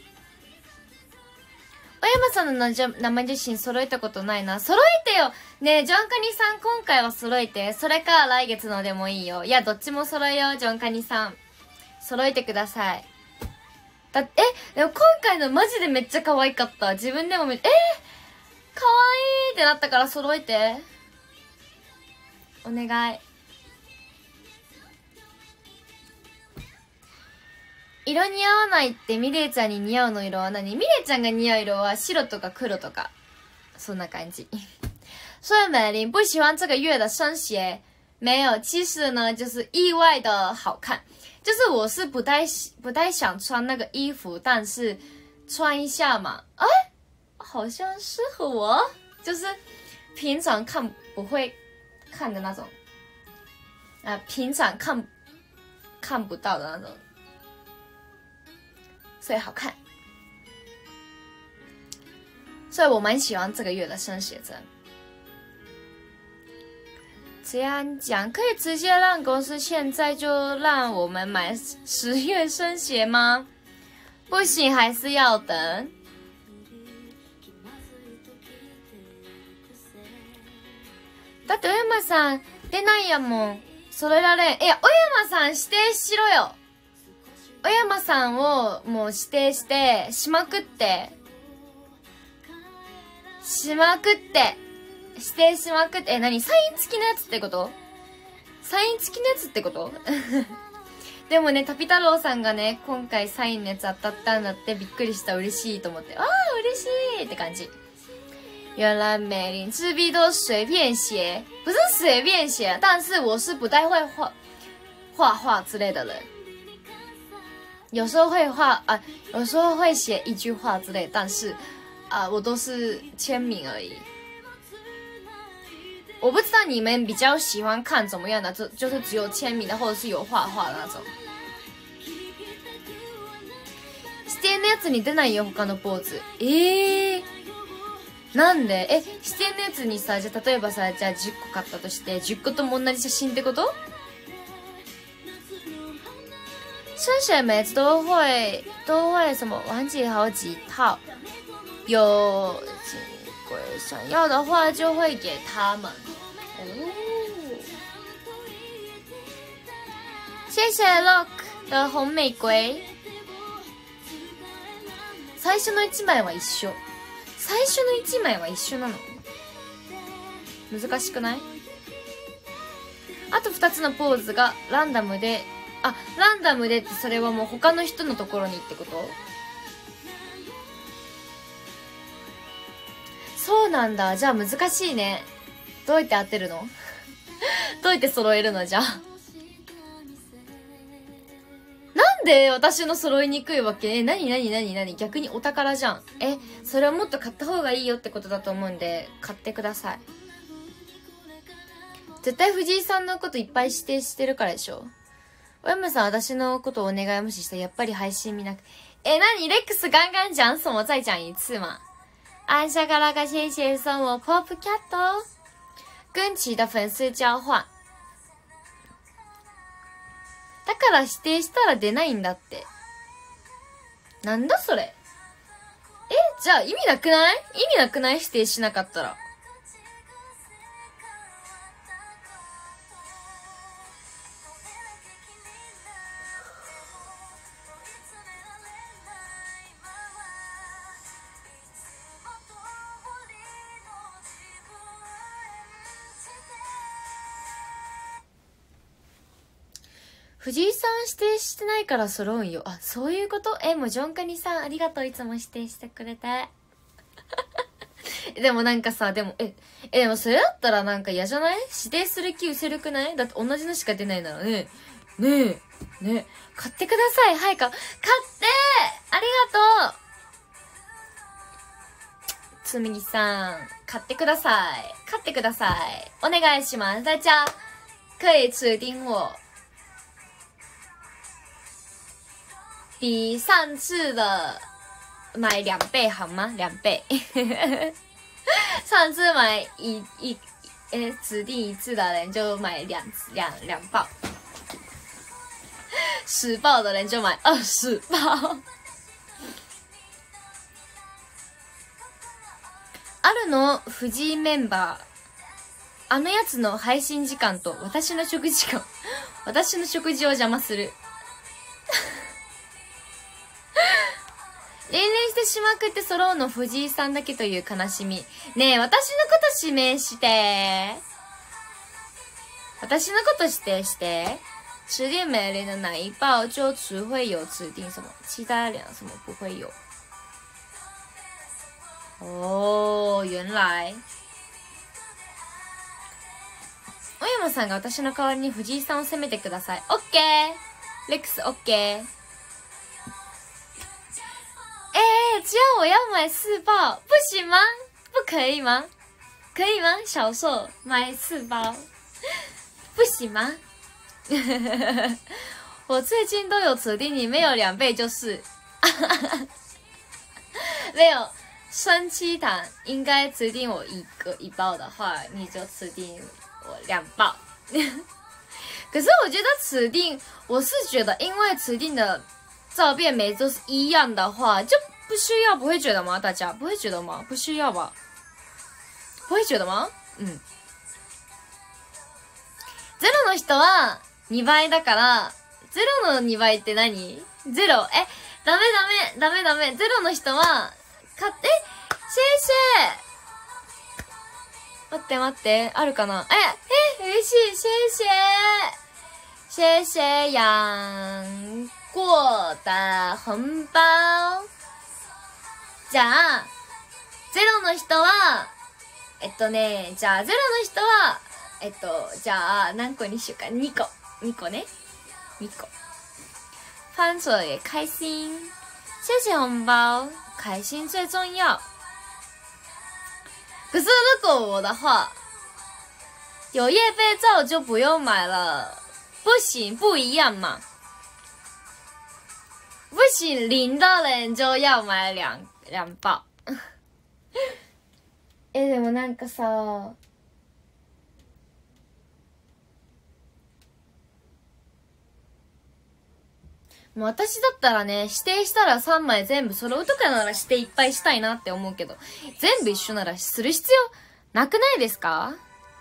小山さんの名前自身揃えたことないな。揃えてよねえ、ジョンカニさん今回は揃えて。それか来月のでもいいよ。いや、どっちも揃えよう、ジョンカニさん。揃えてください。だ、え、でも今回のマジでめっちゃ可愛かった。自分でもめ、えー、可愛いってなったから揃えて。お願い。色似合わないってミレイちゃんに似合うの色は何？ミレイちゃんが似合う色は白とか黒とかそんな感じ。所以美玲不喜欢这个月的生鞋，没有，其实呢就是意外的好看。就是我是不太不太想穿那个衣服，但是穿一下嘛，哎，好像适合我，就是平常看不会看的那种，啊、呃，平常看看不到的那种，所以好看，所以我蛮喜欢这个月的生写真。这样讲可以直接让公司现在就让我们买十月生鞋吗？不行，还是要等。だって小山さん出ないやもん。揃えられん。いや、小山さん指定しろよ。小山さんをもう指定してしまくってしまくって指定しまくって、え、何？サイン付きのやつってこと？サイン付きのやつってことでもね、タピ太郎さんがね、今回サインのやつ当たったんだって、びっくりした、嬉しいと思って。あー、嬉しいって感じ。原来美玲自闭都随便写，不是随便写，但是我是不太会画画画之类的人。有时候会画啊，有时候会写一句话之类，但是啊，我都是签名而已。我不知道你们比较喜欢看怎么样的，就就是只有签名的，或者是有画画的那种。指定のやつに出ないよ他のポーズ。えー、なんで？え、指定のやつにさ、じゃあ例えばさ、じゃあじゅっこ買ったとしてじゅっことも同じ写真ってこと？生写每次都会都会什么完结好几套，有鬼想要的话就会给他们。哦，谢谢 Lock 的红玫瑰。最初のいちまいは一緒。最初のいちまいは一緒なの？難しくない？あとふたつのポーズがランダムで、あ、ランダムでってそれはもう他の人のところにってこと？ そうなんだ。じゃあ難しいね。どうやって当てるのどうやって揃えるのじゃあ。なんで私の揃いにくいわけ？え、なになになになに？逆にお宝じゃん。え、それはもっと買った方がいいよってことだと思うんで、買ってください。絶対藤井さんのこといっぱい指定してるからでしょ。おやむさん、私のことをお願い無視して、やっぱり配信見なく。え、なに？レックス刚刚讲什么？再讲一次嘛。按下嘎啦嘎，谢谢送我 Pop Cat， 跟其的粉丝交換。だから指定したら出ないんだって。なんだそれ。え、じゃあ意味なくない？意味なくない？指定しなかったら。藤井さん指定してないから揃うんよ。あ、そういうこと？え、もうジョンカニさんありがとう。いつも指定してくれて。でもなんかさ、でも、え、え、でもそれだったらなんか嫌じゃない？指定する気失せるくない？だって同じのしか出ないならね。ねえ、ねえ、買ってください。はい、か、買ってー！ありがとう！つみぎさん、買ってください。買ってください。お願いします。大家可以指定我。比上次的买两倍好吗？两倍。上次买一一呃指定一次的人就买两两两包，十包的人就买二十包。あるの藤井メンバー。あのやつの配信時間と私の食事間、私の食事を邪魔する。連連してしまくって揃うの藤井さんだけという悲しみ。ねえ、私のこと指名して。私のこと指定して。指定美玲的哪一报就只会有指定什么，其他两什么不会有。哦，原来。小山さんが私の代わりに藤井さんを責めてください。オッケー。レックスオッケー。哎，只要我要买四包，不行吗？不可以吗？可以吗？小硕买四包，不行吗？我最近都有指定你，没有两倍就是，没有生七糖，应该指定我一个一包的话，你就指定我两包。可是我觉得指定，我是觉得，因为指定的照片每都是一样的话，就不需要，不会觉得吗？大家不会觉得吗？不需要吧？不会觉得吗？うん。ゼロの人はにばいだから、ゼロのにばいって何？ゼロ。え、ダメダメ、ダメダメ。ゼロの人は、か、え、シェイシェイ待って待って、あるかな？え、え、嬉しい、シェイシェイシェイシェイ養过的紅包。じゃあ、ゼロの人は、えっとね、じゃあゼロの人は、えっと、じゃあ何個にしようか。にこ。にこね。にこ。翻着也开心。谢谢紅包。開心最重要。可是如果我的话，有夜被照就不用买了。不行，不一样嘛。不行，零的人就要买两两包。え、でもなんかさ、もう私だったらね、指定したらさんまい全部揃うとかなら指定いっぱいしたいなって思うけど、全部一緒ならする必要なくないですか？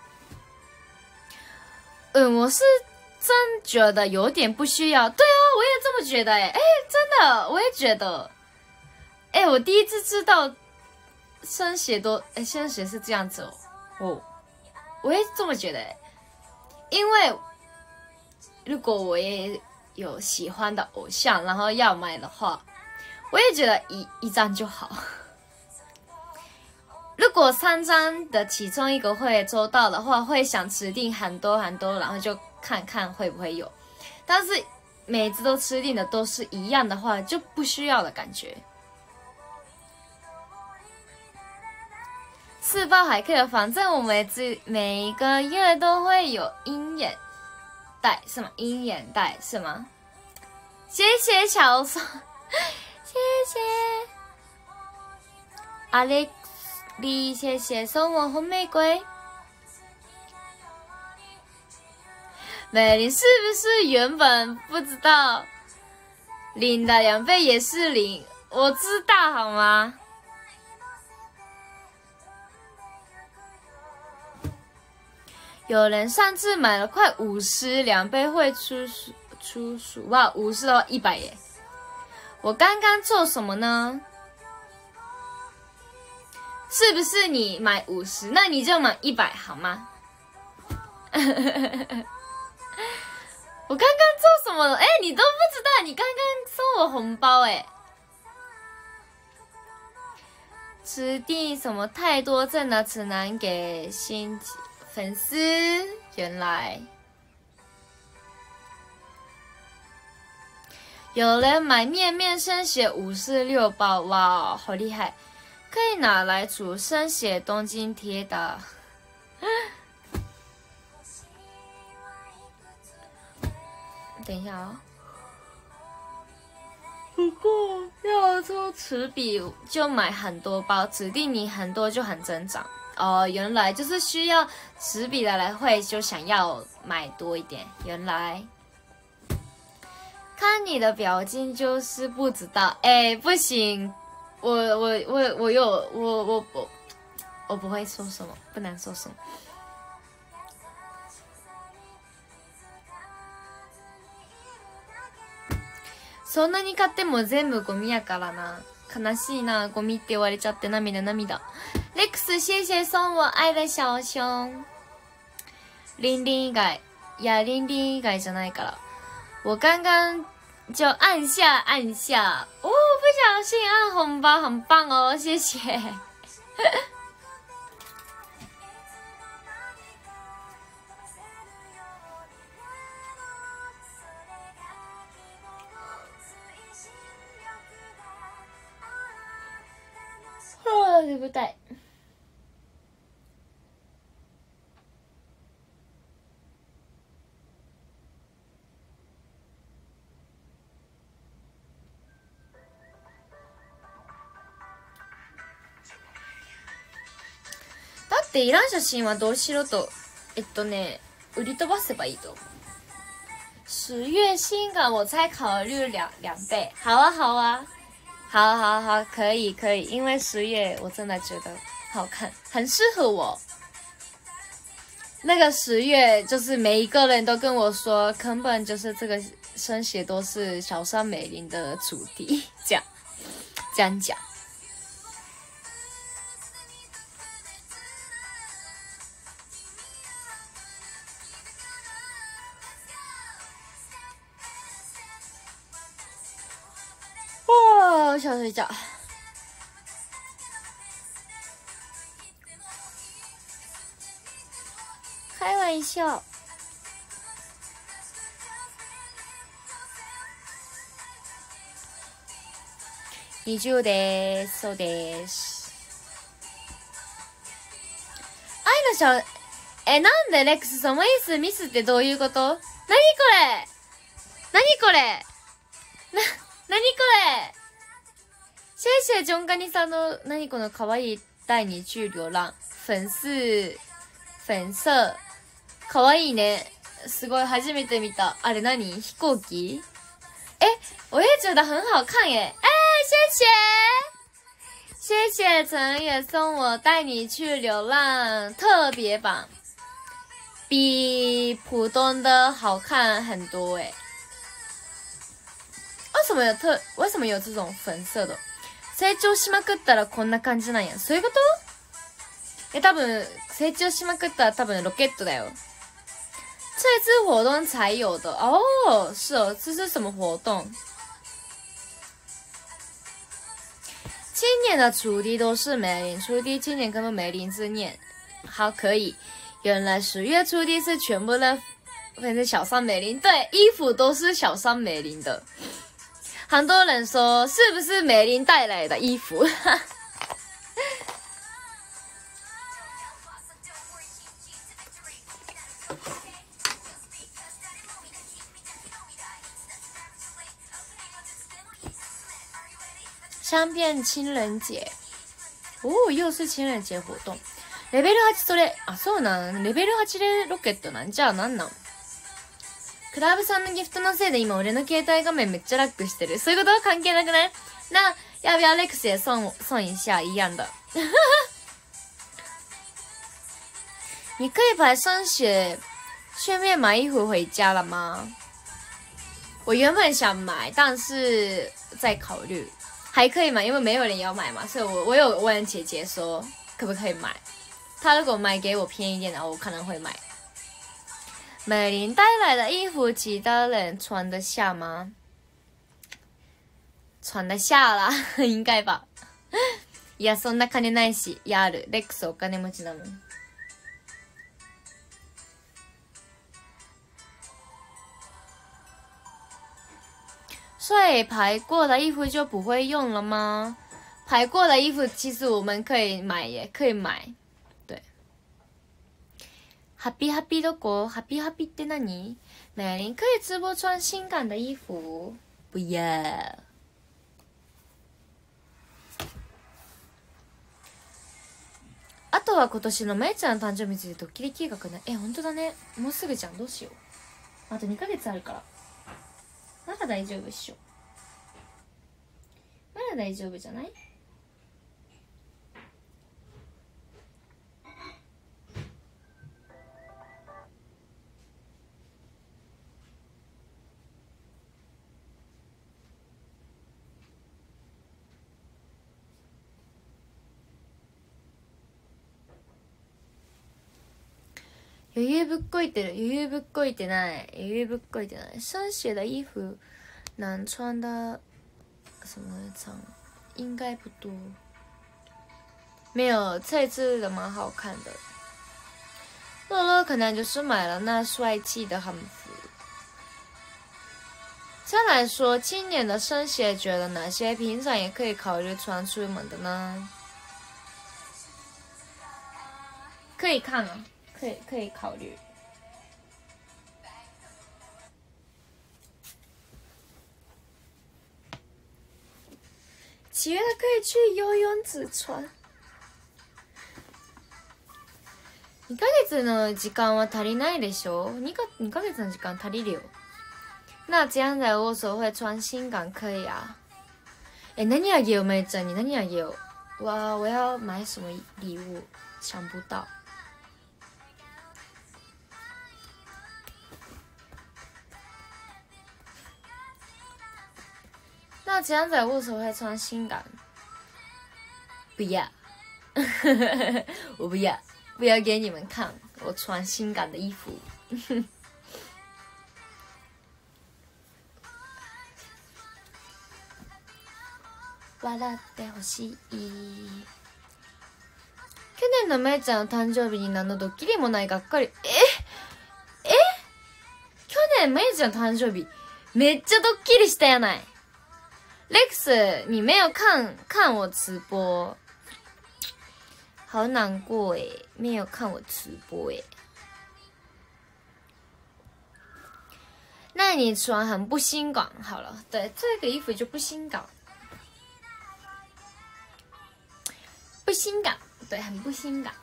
嗯，我是真觉得有点不需要。对啊，我也这么觉得哎，哎，真的，我也觉得。哎，我第一次知道生写都，哎，生写是这样子哦。哦，我也这么觉得。因为如果我也有喜欢的偶像，然后要买的话，我也觉得一一张就好。 如果三张的其中一个会抽到的话，会想指定很多很多，然后就看看会不会有。但是每次都吃定的都是一样的话，就不需要的感觉。四包还可以，反正我们每每一个月都会有鹰眼带，是吗？鹰眼带是吗？谢谢小松，谢谢 Alex Lee， 谢谢送我红玫瑰。美玲是不是原本不知道零的两倍也是零？我知道好吗？有人上次买了快五十，两倍会出出数哇，五十的话一百耶！我刚刚做什么呢？是不是你买五十，那你就买一百好吗？我刚刚做什么了？哎，你都不知道，你刚刚送我红包哎！指定什么太多证了，只能给新粉丝。原来有人买面面生血五十六包，哇，好厉害！可以拿来煮生血东京铁打。等一下啊、哦！不过要抽齿比就买很多包，指定你很多就很增长哦。原来就是需要齿比的来会就想要买多一点。原来看你的表情就是不知道，哎，不行，我我我我有我我我我不会说什么，不能说什么。そんなに買っても全部ゴミやからな。悲しいな。ゴミって言われちゃって涙涙。レックス谢谢送我爱的小熊。リンリン以外。いや、リンリン以外じゃないから。我刚刚就按下按下。哦，不小心按红包，很棒哦，谢谢。哦，对不对？だっていらん写真はどうしろと、えっとね、売り飛ばせばいいと思う。十月新港我才考虑两两倍，好啊好啊。好好好，可以可以，因为十月我真的觉得好看，很适合我。那个十月就是每一个人都跟我说，根本就是这个生写都是小山美玲的主题，这样这样讲。哇，我想睡觉。开玩笑。にじゅうです。そうです。愛の小、え、なんでレックス、そのミス、ミスってどういうこと？何これ？何これ？な、何これ？谢谢ジョンガニさんの何この可愛い带你去流浪粉色粉色可愛いね。すごい初めて見た。あれ何？飛行機？哎，我也觉得很好看耶！哎，谢谢，谢谢陈也送我带你去流浪特别版，比普通的好看很多哎。为什么有特？为什么有这种粉色的？成長しまくったらこんな感じなんや。そういうこと？え、多分成長しまくったら多分ロケットだよ。这次活动才有的哦，是哦，这是什么活动？谢年的楚地都是梅林，楚地今年根本没林字念。好，可以。原来十月初地是全部的变成小山梅林，对，衣服都是小山梅林的。很多人说是不是梅林带来的衣服？香片情人节，哦，又是情人节活动。レベルはちそれ、あ、そうなん。レベルはちでロケットなんじゃあなんなん。クラブさんのギフトのせいで今俺の携帯画面めっちゃラックしてる。そういうことは関係なくない？那要不要 Lex 也送送一下一样的？你可以排升学，顺便买衣服回家了吗？我原本想买，但是再考虑。还可以买，因为没有人要买嘛，所以我我有问姐姐说可不可以买。她如果买给我便宜一点的，我可能会买。美玲带来的衣服，其他人穿得下吗？穿得下啦，应该吧。いや、そんな金ないし。いや、ある。レックスお金持ちだもん。所以排过的衣服就不会用了吗？排过的衣服其实我们可以买耶，可以买。对。ハッピーハッピーどこ？ハッピーハッピーって何？美玲可以直播穿性感的衣服。不要。あとは今年のめいちゃんの誕生日についてドッキリ計画ね。え、ほんとだね。もうすぐじゃん。どうしよう。あとにかげつあるから。まだ大丈夫っしょ。まだ大丈夫じゃない？余裕ぶっこいてる。余裕ぶっこいてない。余裕ぶっこいてない。升学的衣服能穿的什么长应该不多。没有，这次的蛮好看的。乐乐可能就是买了那帅气的汉服。再来说，今年的升学觉得哪些平常也可以考虑穿出门的呢？可以看啊。可以可以考虑。七月可以去游泳池穿。にかげつの時間は足りないでしょ？ 2, か2ヶ月の時間足りるよ。那这样在我手会穿性感可以啊。哎，何あげようめいちゃんに何あげよう？哇，我要买什么礼物？想不到。那这样在我手会穿性感？不要，我不要，不要给你们看我穿性感的衣服。笑ってほしい。去年のめいちゃんの誕生日に何のドッキリもないがっかり。ええ去年めいちゃんの誕生日めっちゃドッキリしたやない。Lex， 你没有看看我直播，好难过诶，没有看我直播诶。那你穿很不性感，好了，对，这个衣服就不性感，不性感，对，很不性感。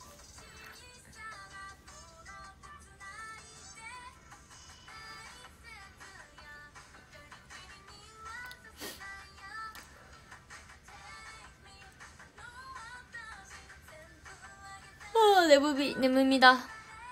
眠み、眠みだ。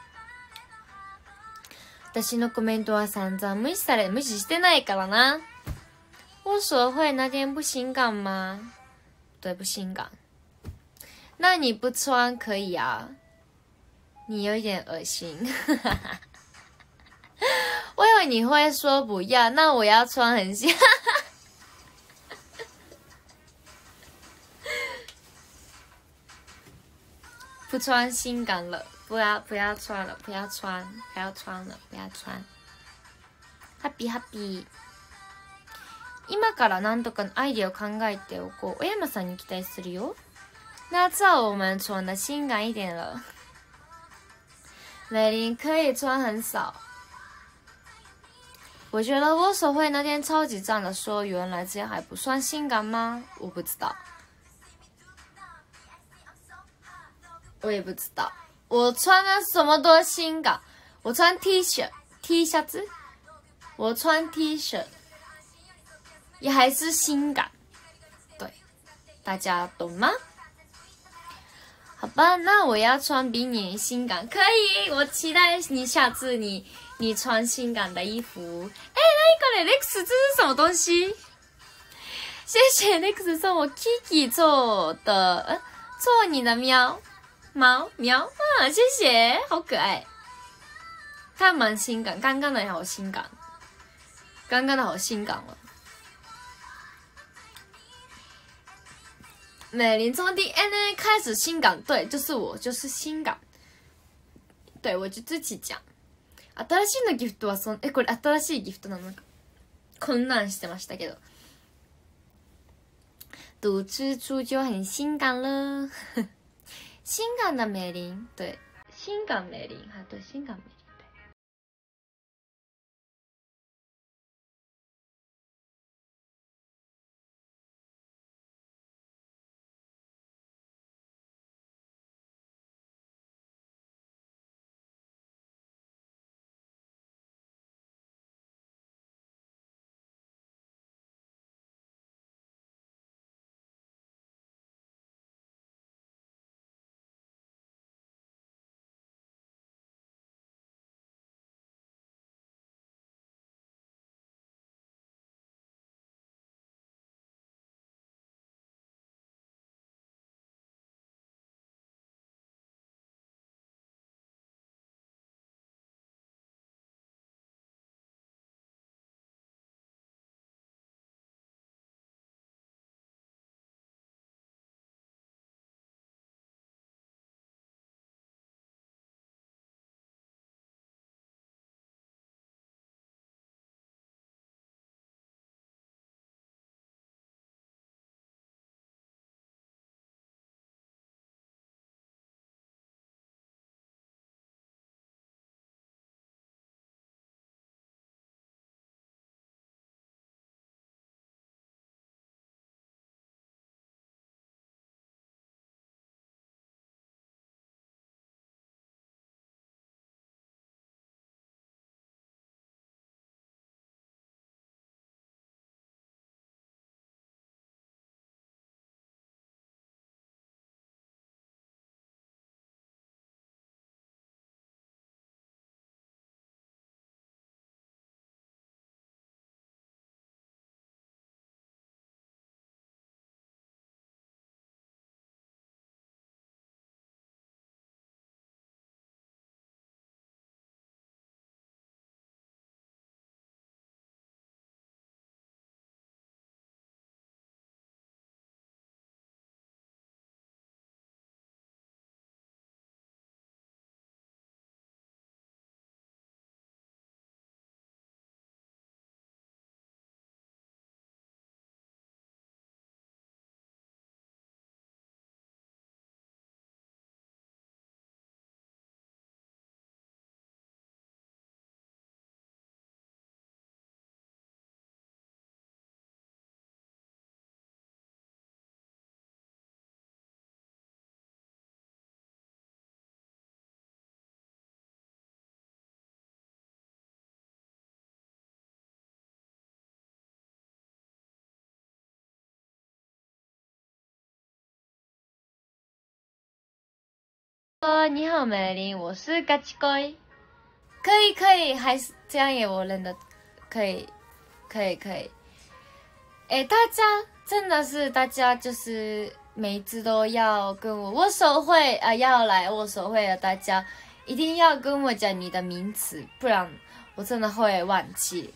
私のコメントは散々無視され、無視してないからな。我说会那天不性感吗？对，不性感。那你不穿可以啊。你有一点恶心。我以为你会说不要，那我要穿很像。 不穿性感了，不要不要穿了，不要穿，不要穿了，不要穿。ハッピーハッピー。今から何とかのアイデアを考えておこう。小山さんに期待するよ。那这我们穿的性感一点了。美玲可以穿很少。我觉得握手会那天超级赞的说，原来这样还不算性感吗？我不知道，我也不知道。我穿的什么都性感，我穿 T 恤 T 恤子，我穿 T 恤也还是性感，对，大家懂吗？好吧，那我要穿比你性感，可以，我期待你下次你你穿性感的衣服。哎，那个 Lex 这是什么东西？谢谢 Lex 送我 Kiki 做的，呃，做你的喵猫喵啊，谢谢，好可爱。他蛮性感，刚刚的也好性感，刚刚的好性感了。美玲从 D N A 开始性感，对，就是我，就是性感。对，我就自己讲。新しいのギフトはそんえこれ新しいギフトなのか。こんなんしてましたけど。读蜘蛛就很性感了。性感的美玲，对，性感美玲，还对，性感美玲。哦，你好，美玲，我是嘎叽龟，可以可以，还是这样也我认得，可以可以可以。哎，大家真的是大家就是每一次都要跟我握手会啊、呃，要来握手会的大家一定要跟我讲你的名词，不然我真的会忘记。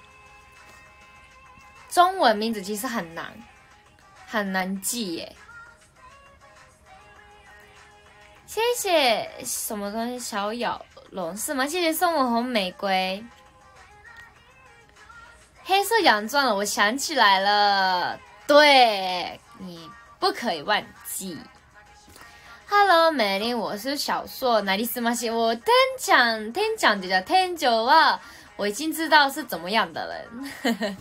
中文名字其实很难，很难记耶。 谢谢什么东西小咬龙是吗？谢谢送我红玫瑰。黑色洋装了，我想起来了，对，你不可以忘记。Hello， 美玲，我是小硕，哪里是吗？我天讲天讲就叫天九啊，我已经知道是怎么样的人。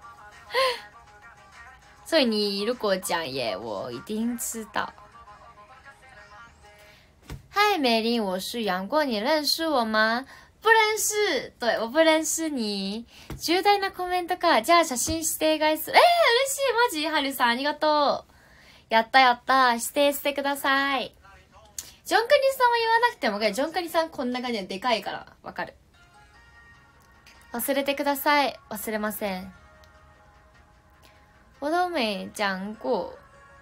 所以你如果讲耶，我一定知道。嗨，美玲，我是杨过，你认识我吗？不认识，对，我不认识你。重大なコメントか。じゃあ写真指定買いする。えー、嬉しい、マジ。はるさん、ありがとう。やったやった。指定してください。ジョンカニさんは言わなくても、ジョンカニさんこんな感じででかいから、わかる。忘れてください。忘れません。我都没讲过。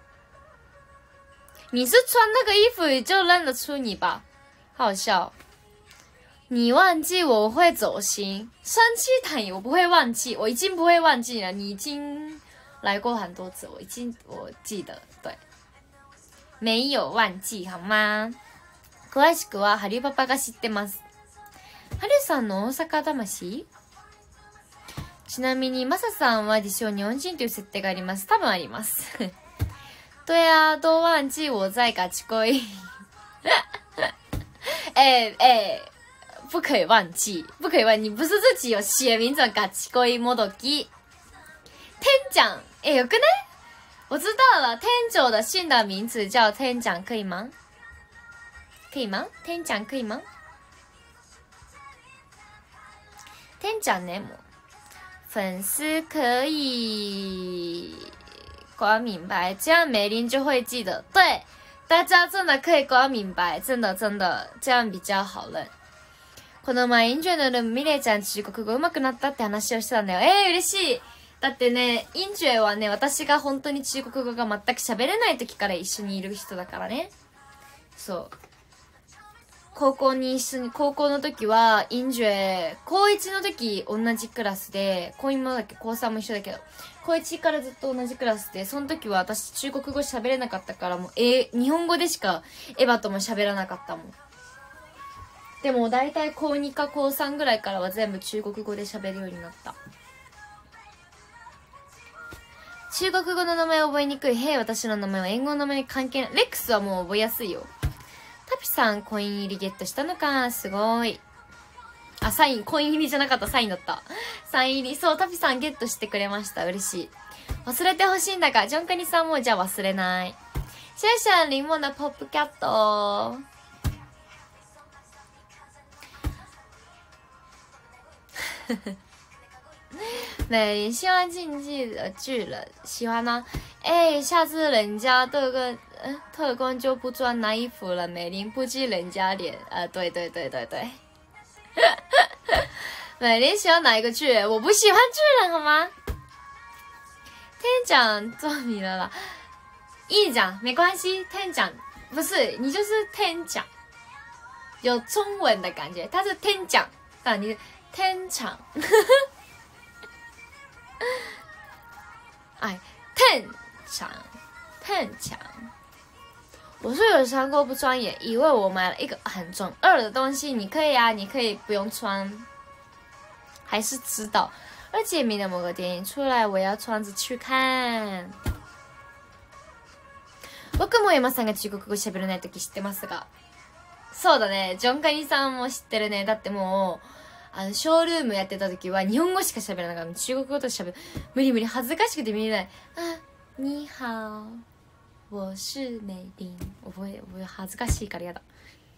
你是穿那个衣服就认得出你吧？好好笑。你忘记我会走心，生气坦我不会忘记，我已经不会忘记了。你已经来过很多次，我已经我记得，对，没有忘记好吗？詳しくはハリパパが知ってます。ハルさんの大阪魂？ちなみにマサさんは自称日本人という設定があります。多分あります。对啊，都忘记我在ガチ恋。哎哎。不可以忘记，不可以忘记，你不是自己有写名字ガチ恋もどき。天长，哎，有个呢，我知道了，天九的姓的名字叫天长，可以吗？可以吗？天长可以吗？天长呢？粉丝可以刮明白，这样梅林就会記得。对，大家真的可以刮明白，真的真的，这样比较好认。この前、インジュエのルーム、ミレイちゃん中国語上手くなったって話をしてたんだよ。えー、嬉しい。だってね、インジュエはね、私が本当に中国語が全く喋れない時から一緒にいる人だからね。そう。高校に一緒に、高校の時は、インジュエ、高いちの時同じクラスで、高にもだっけ、高さんも一緒だけど、高いちからずっと同じクラスで、その時は私中国語喋れなかったから、もう、えー、日本語でしかエヴァとも喋らなかったもん。でも大体高にか高さんぐらいからは全部中国語で喋るようになった。中国語の名前覚えにくい。へえ、私の名前は英語の名前に関係ない。レックスはもう覚えやすいよ。タピさん、コイン入りゲットしたのか。すごい。あ、サイン、コイン入りじゃなかった。サインだった。サイン入り。そう、タピさんゲットしてくれました。嬉しい。忘れてほしいんだが、ジョンカニさんもじゃあ忘れない。シェシャン、リモナ、ポップキャット。美玲希望竞技的巨人喜欢呢。哎，下次人家特工，呃，特工就不穿那衣服了。美玲不记人家脸，呃，对对对对对。美玲喜欢哪一个巨人？我不喜欢巨人，好吗？天长做你了啦，一讲没关系。天长不是你就是天长，有中文的感觉，他是天长，但你。天长，哎，天长，天长。我是有穿过不穿也，因为我买了一个很中二的东西。你可以啊，你可以不用穿，还是知道。而且明的某个电影出来，我要穿着去看。僕も山さんが中国語喋れない時知ってますが、そうだね。ジョンカニさんも知ってるね。だってもう。あの、ショールームやってた時は日本語しか喋らなかった。中国語と喋る。無理無理。恥ずかしくて見れない。あ、你好。我是美玲。覚え、覚え、恥ずかしいからやだ。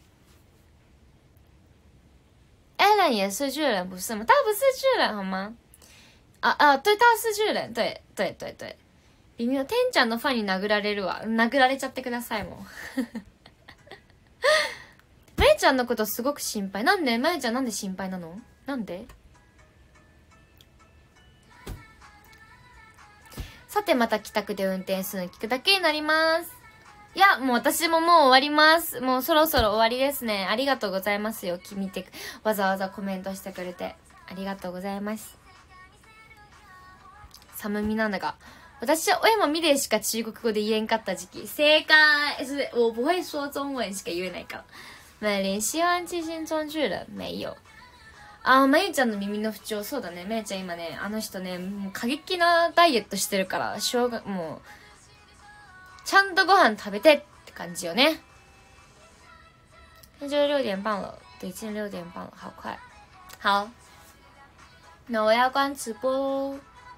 艾伦也是巨人不是吗？他不是巨人好吗？あ、あ、对、他是巨人。对、对、对、对。微妙。天ちゃんのファンに殴られるわ。殴られちゃってください、もう。まゆちゃんのことすごく心配。なんでまゆちゃんなんで心配なの？なんで？さてまた帰宅で運転するの聞くだけになります。いや、もう私ももう終わります。もうそろそろ終わりですね。ありがとうございますよ。見て、わざわざコメントしてくれて。ありがとうございます。寒みなんだが。 私は親もミレイしか中国語で言えんかった時期。正解是我不会说中文しか言えないから。美玲希望寄信中去了没有。あー、まゆちゃんの耳の不調。そうだね。まゆちゃん今ね、あの人ね、もう過激なダイエットしてるから、しょうが、もう、ちゃんとご飯食べてって感じよね。现在六点半了，得进六点半了，好快。好，那我要关直播喽。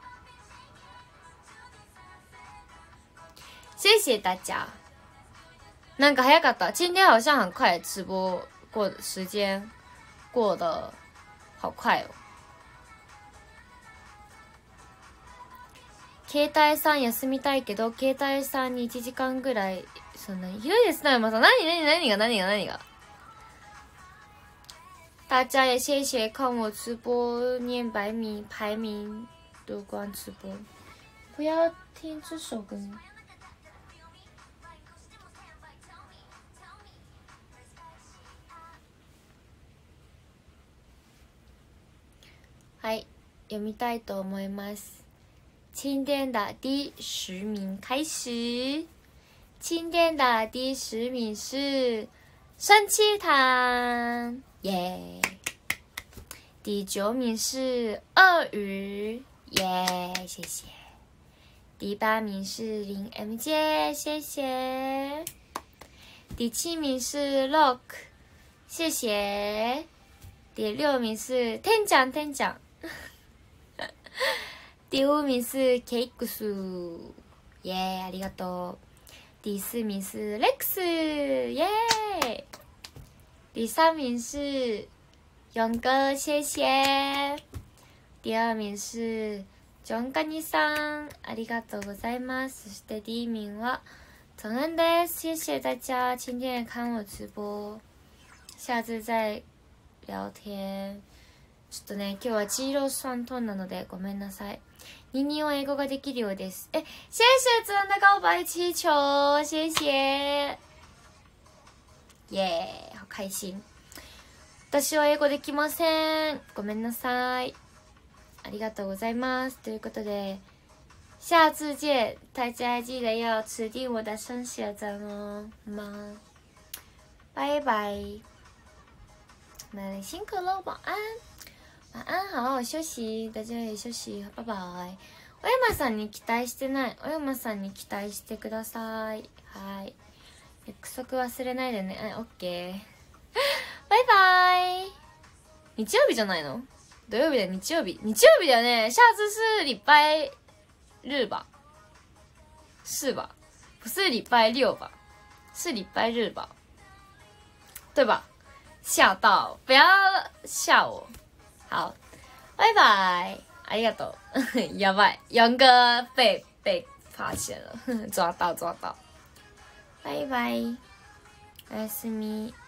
谢谢大家。なんか早かった。今天好像很快，直播过的时间过得好快哦。携帯屋さん休みたいけど、携帯屋さんにいちじかんぐらい、そんなにひどいですね、山さん。何何何が何が何が。大家也谢谢看我直播念百米排名都关直播，不要听这首歌。はい、読みたいと思います。今天的第十名开始。今天的第十名是生气糖，耶！第九名是鳄鱼，耶！谢谢。第八名是林 M J， 谢谢。第七名是 Lock， 谢谢。第六名是天讲天讲。第五名是 K X， 耶，ありがとう。第四名是 Lex， 耶。第三名是勇哥，谢谢。第二名是ジョンカニさん，ありがとうございます。そして第一名は承恩です，谢谢大家今天看我直播，下次再聊天。ちょっとね、今日はチーローさんトンなのでごめんなさい。ニニは英語ができるようです。え、谢谢真的告白气球，谢谢。耶ー、好開心。私は英語できません。ごめんなさい。ありがとうございます。ということで、下次见。大家记得要吃定我的生写真哦，吗？拜拜。那辛苦了，晚安。晚安，好好休息。大家也休息。拜拜。小山さんに期待してない。小山さんに期待してください。はい。約束忘れないでね。はい、オッケー。バイバイ。日曜日じゃないの？土曜日だよ、日曜日。日曜日だよね。下次是礼拜日吧？是吧？不是礼拜六吧？是礼拜日吧？对吧？吓到，不要吓我。好，拜拜，ありがとう。やばい，杨哥被被发现了，抓到抓到。拜拜，おやすみ。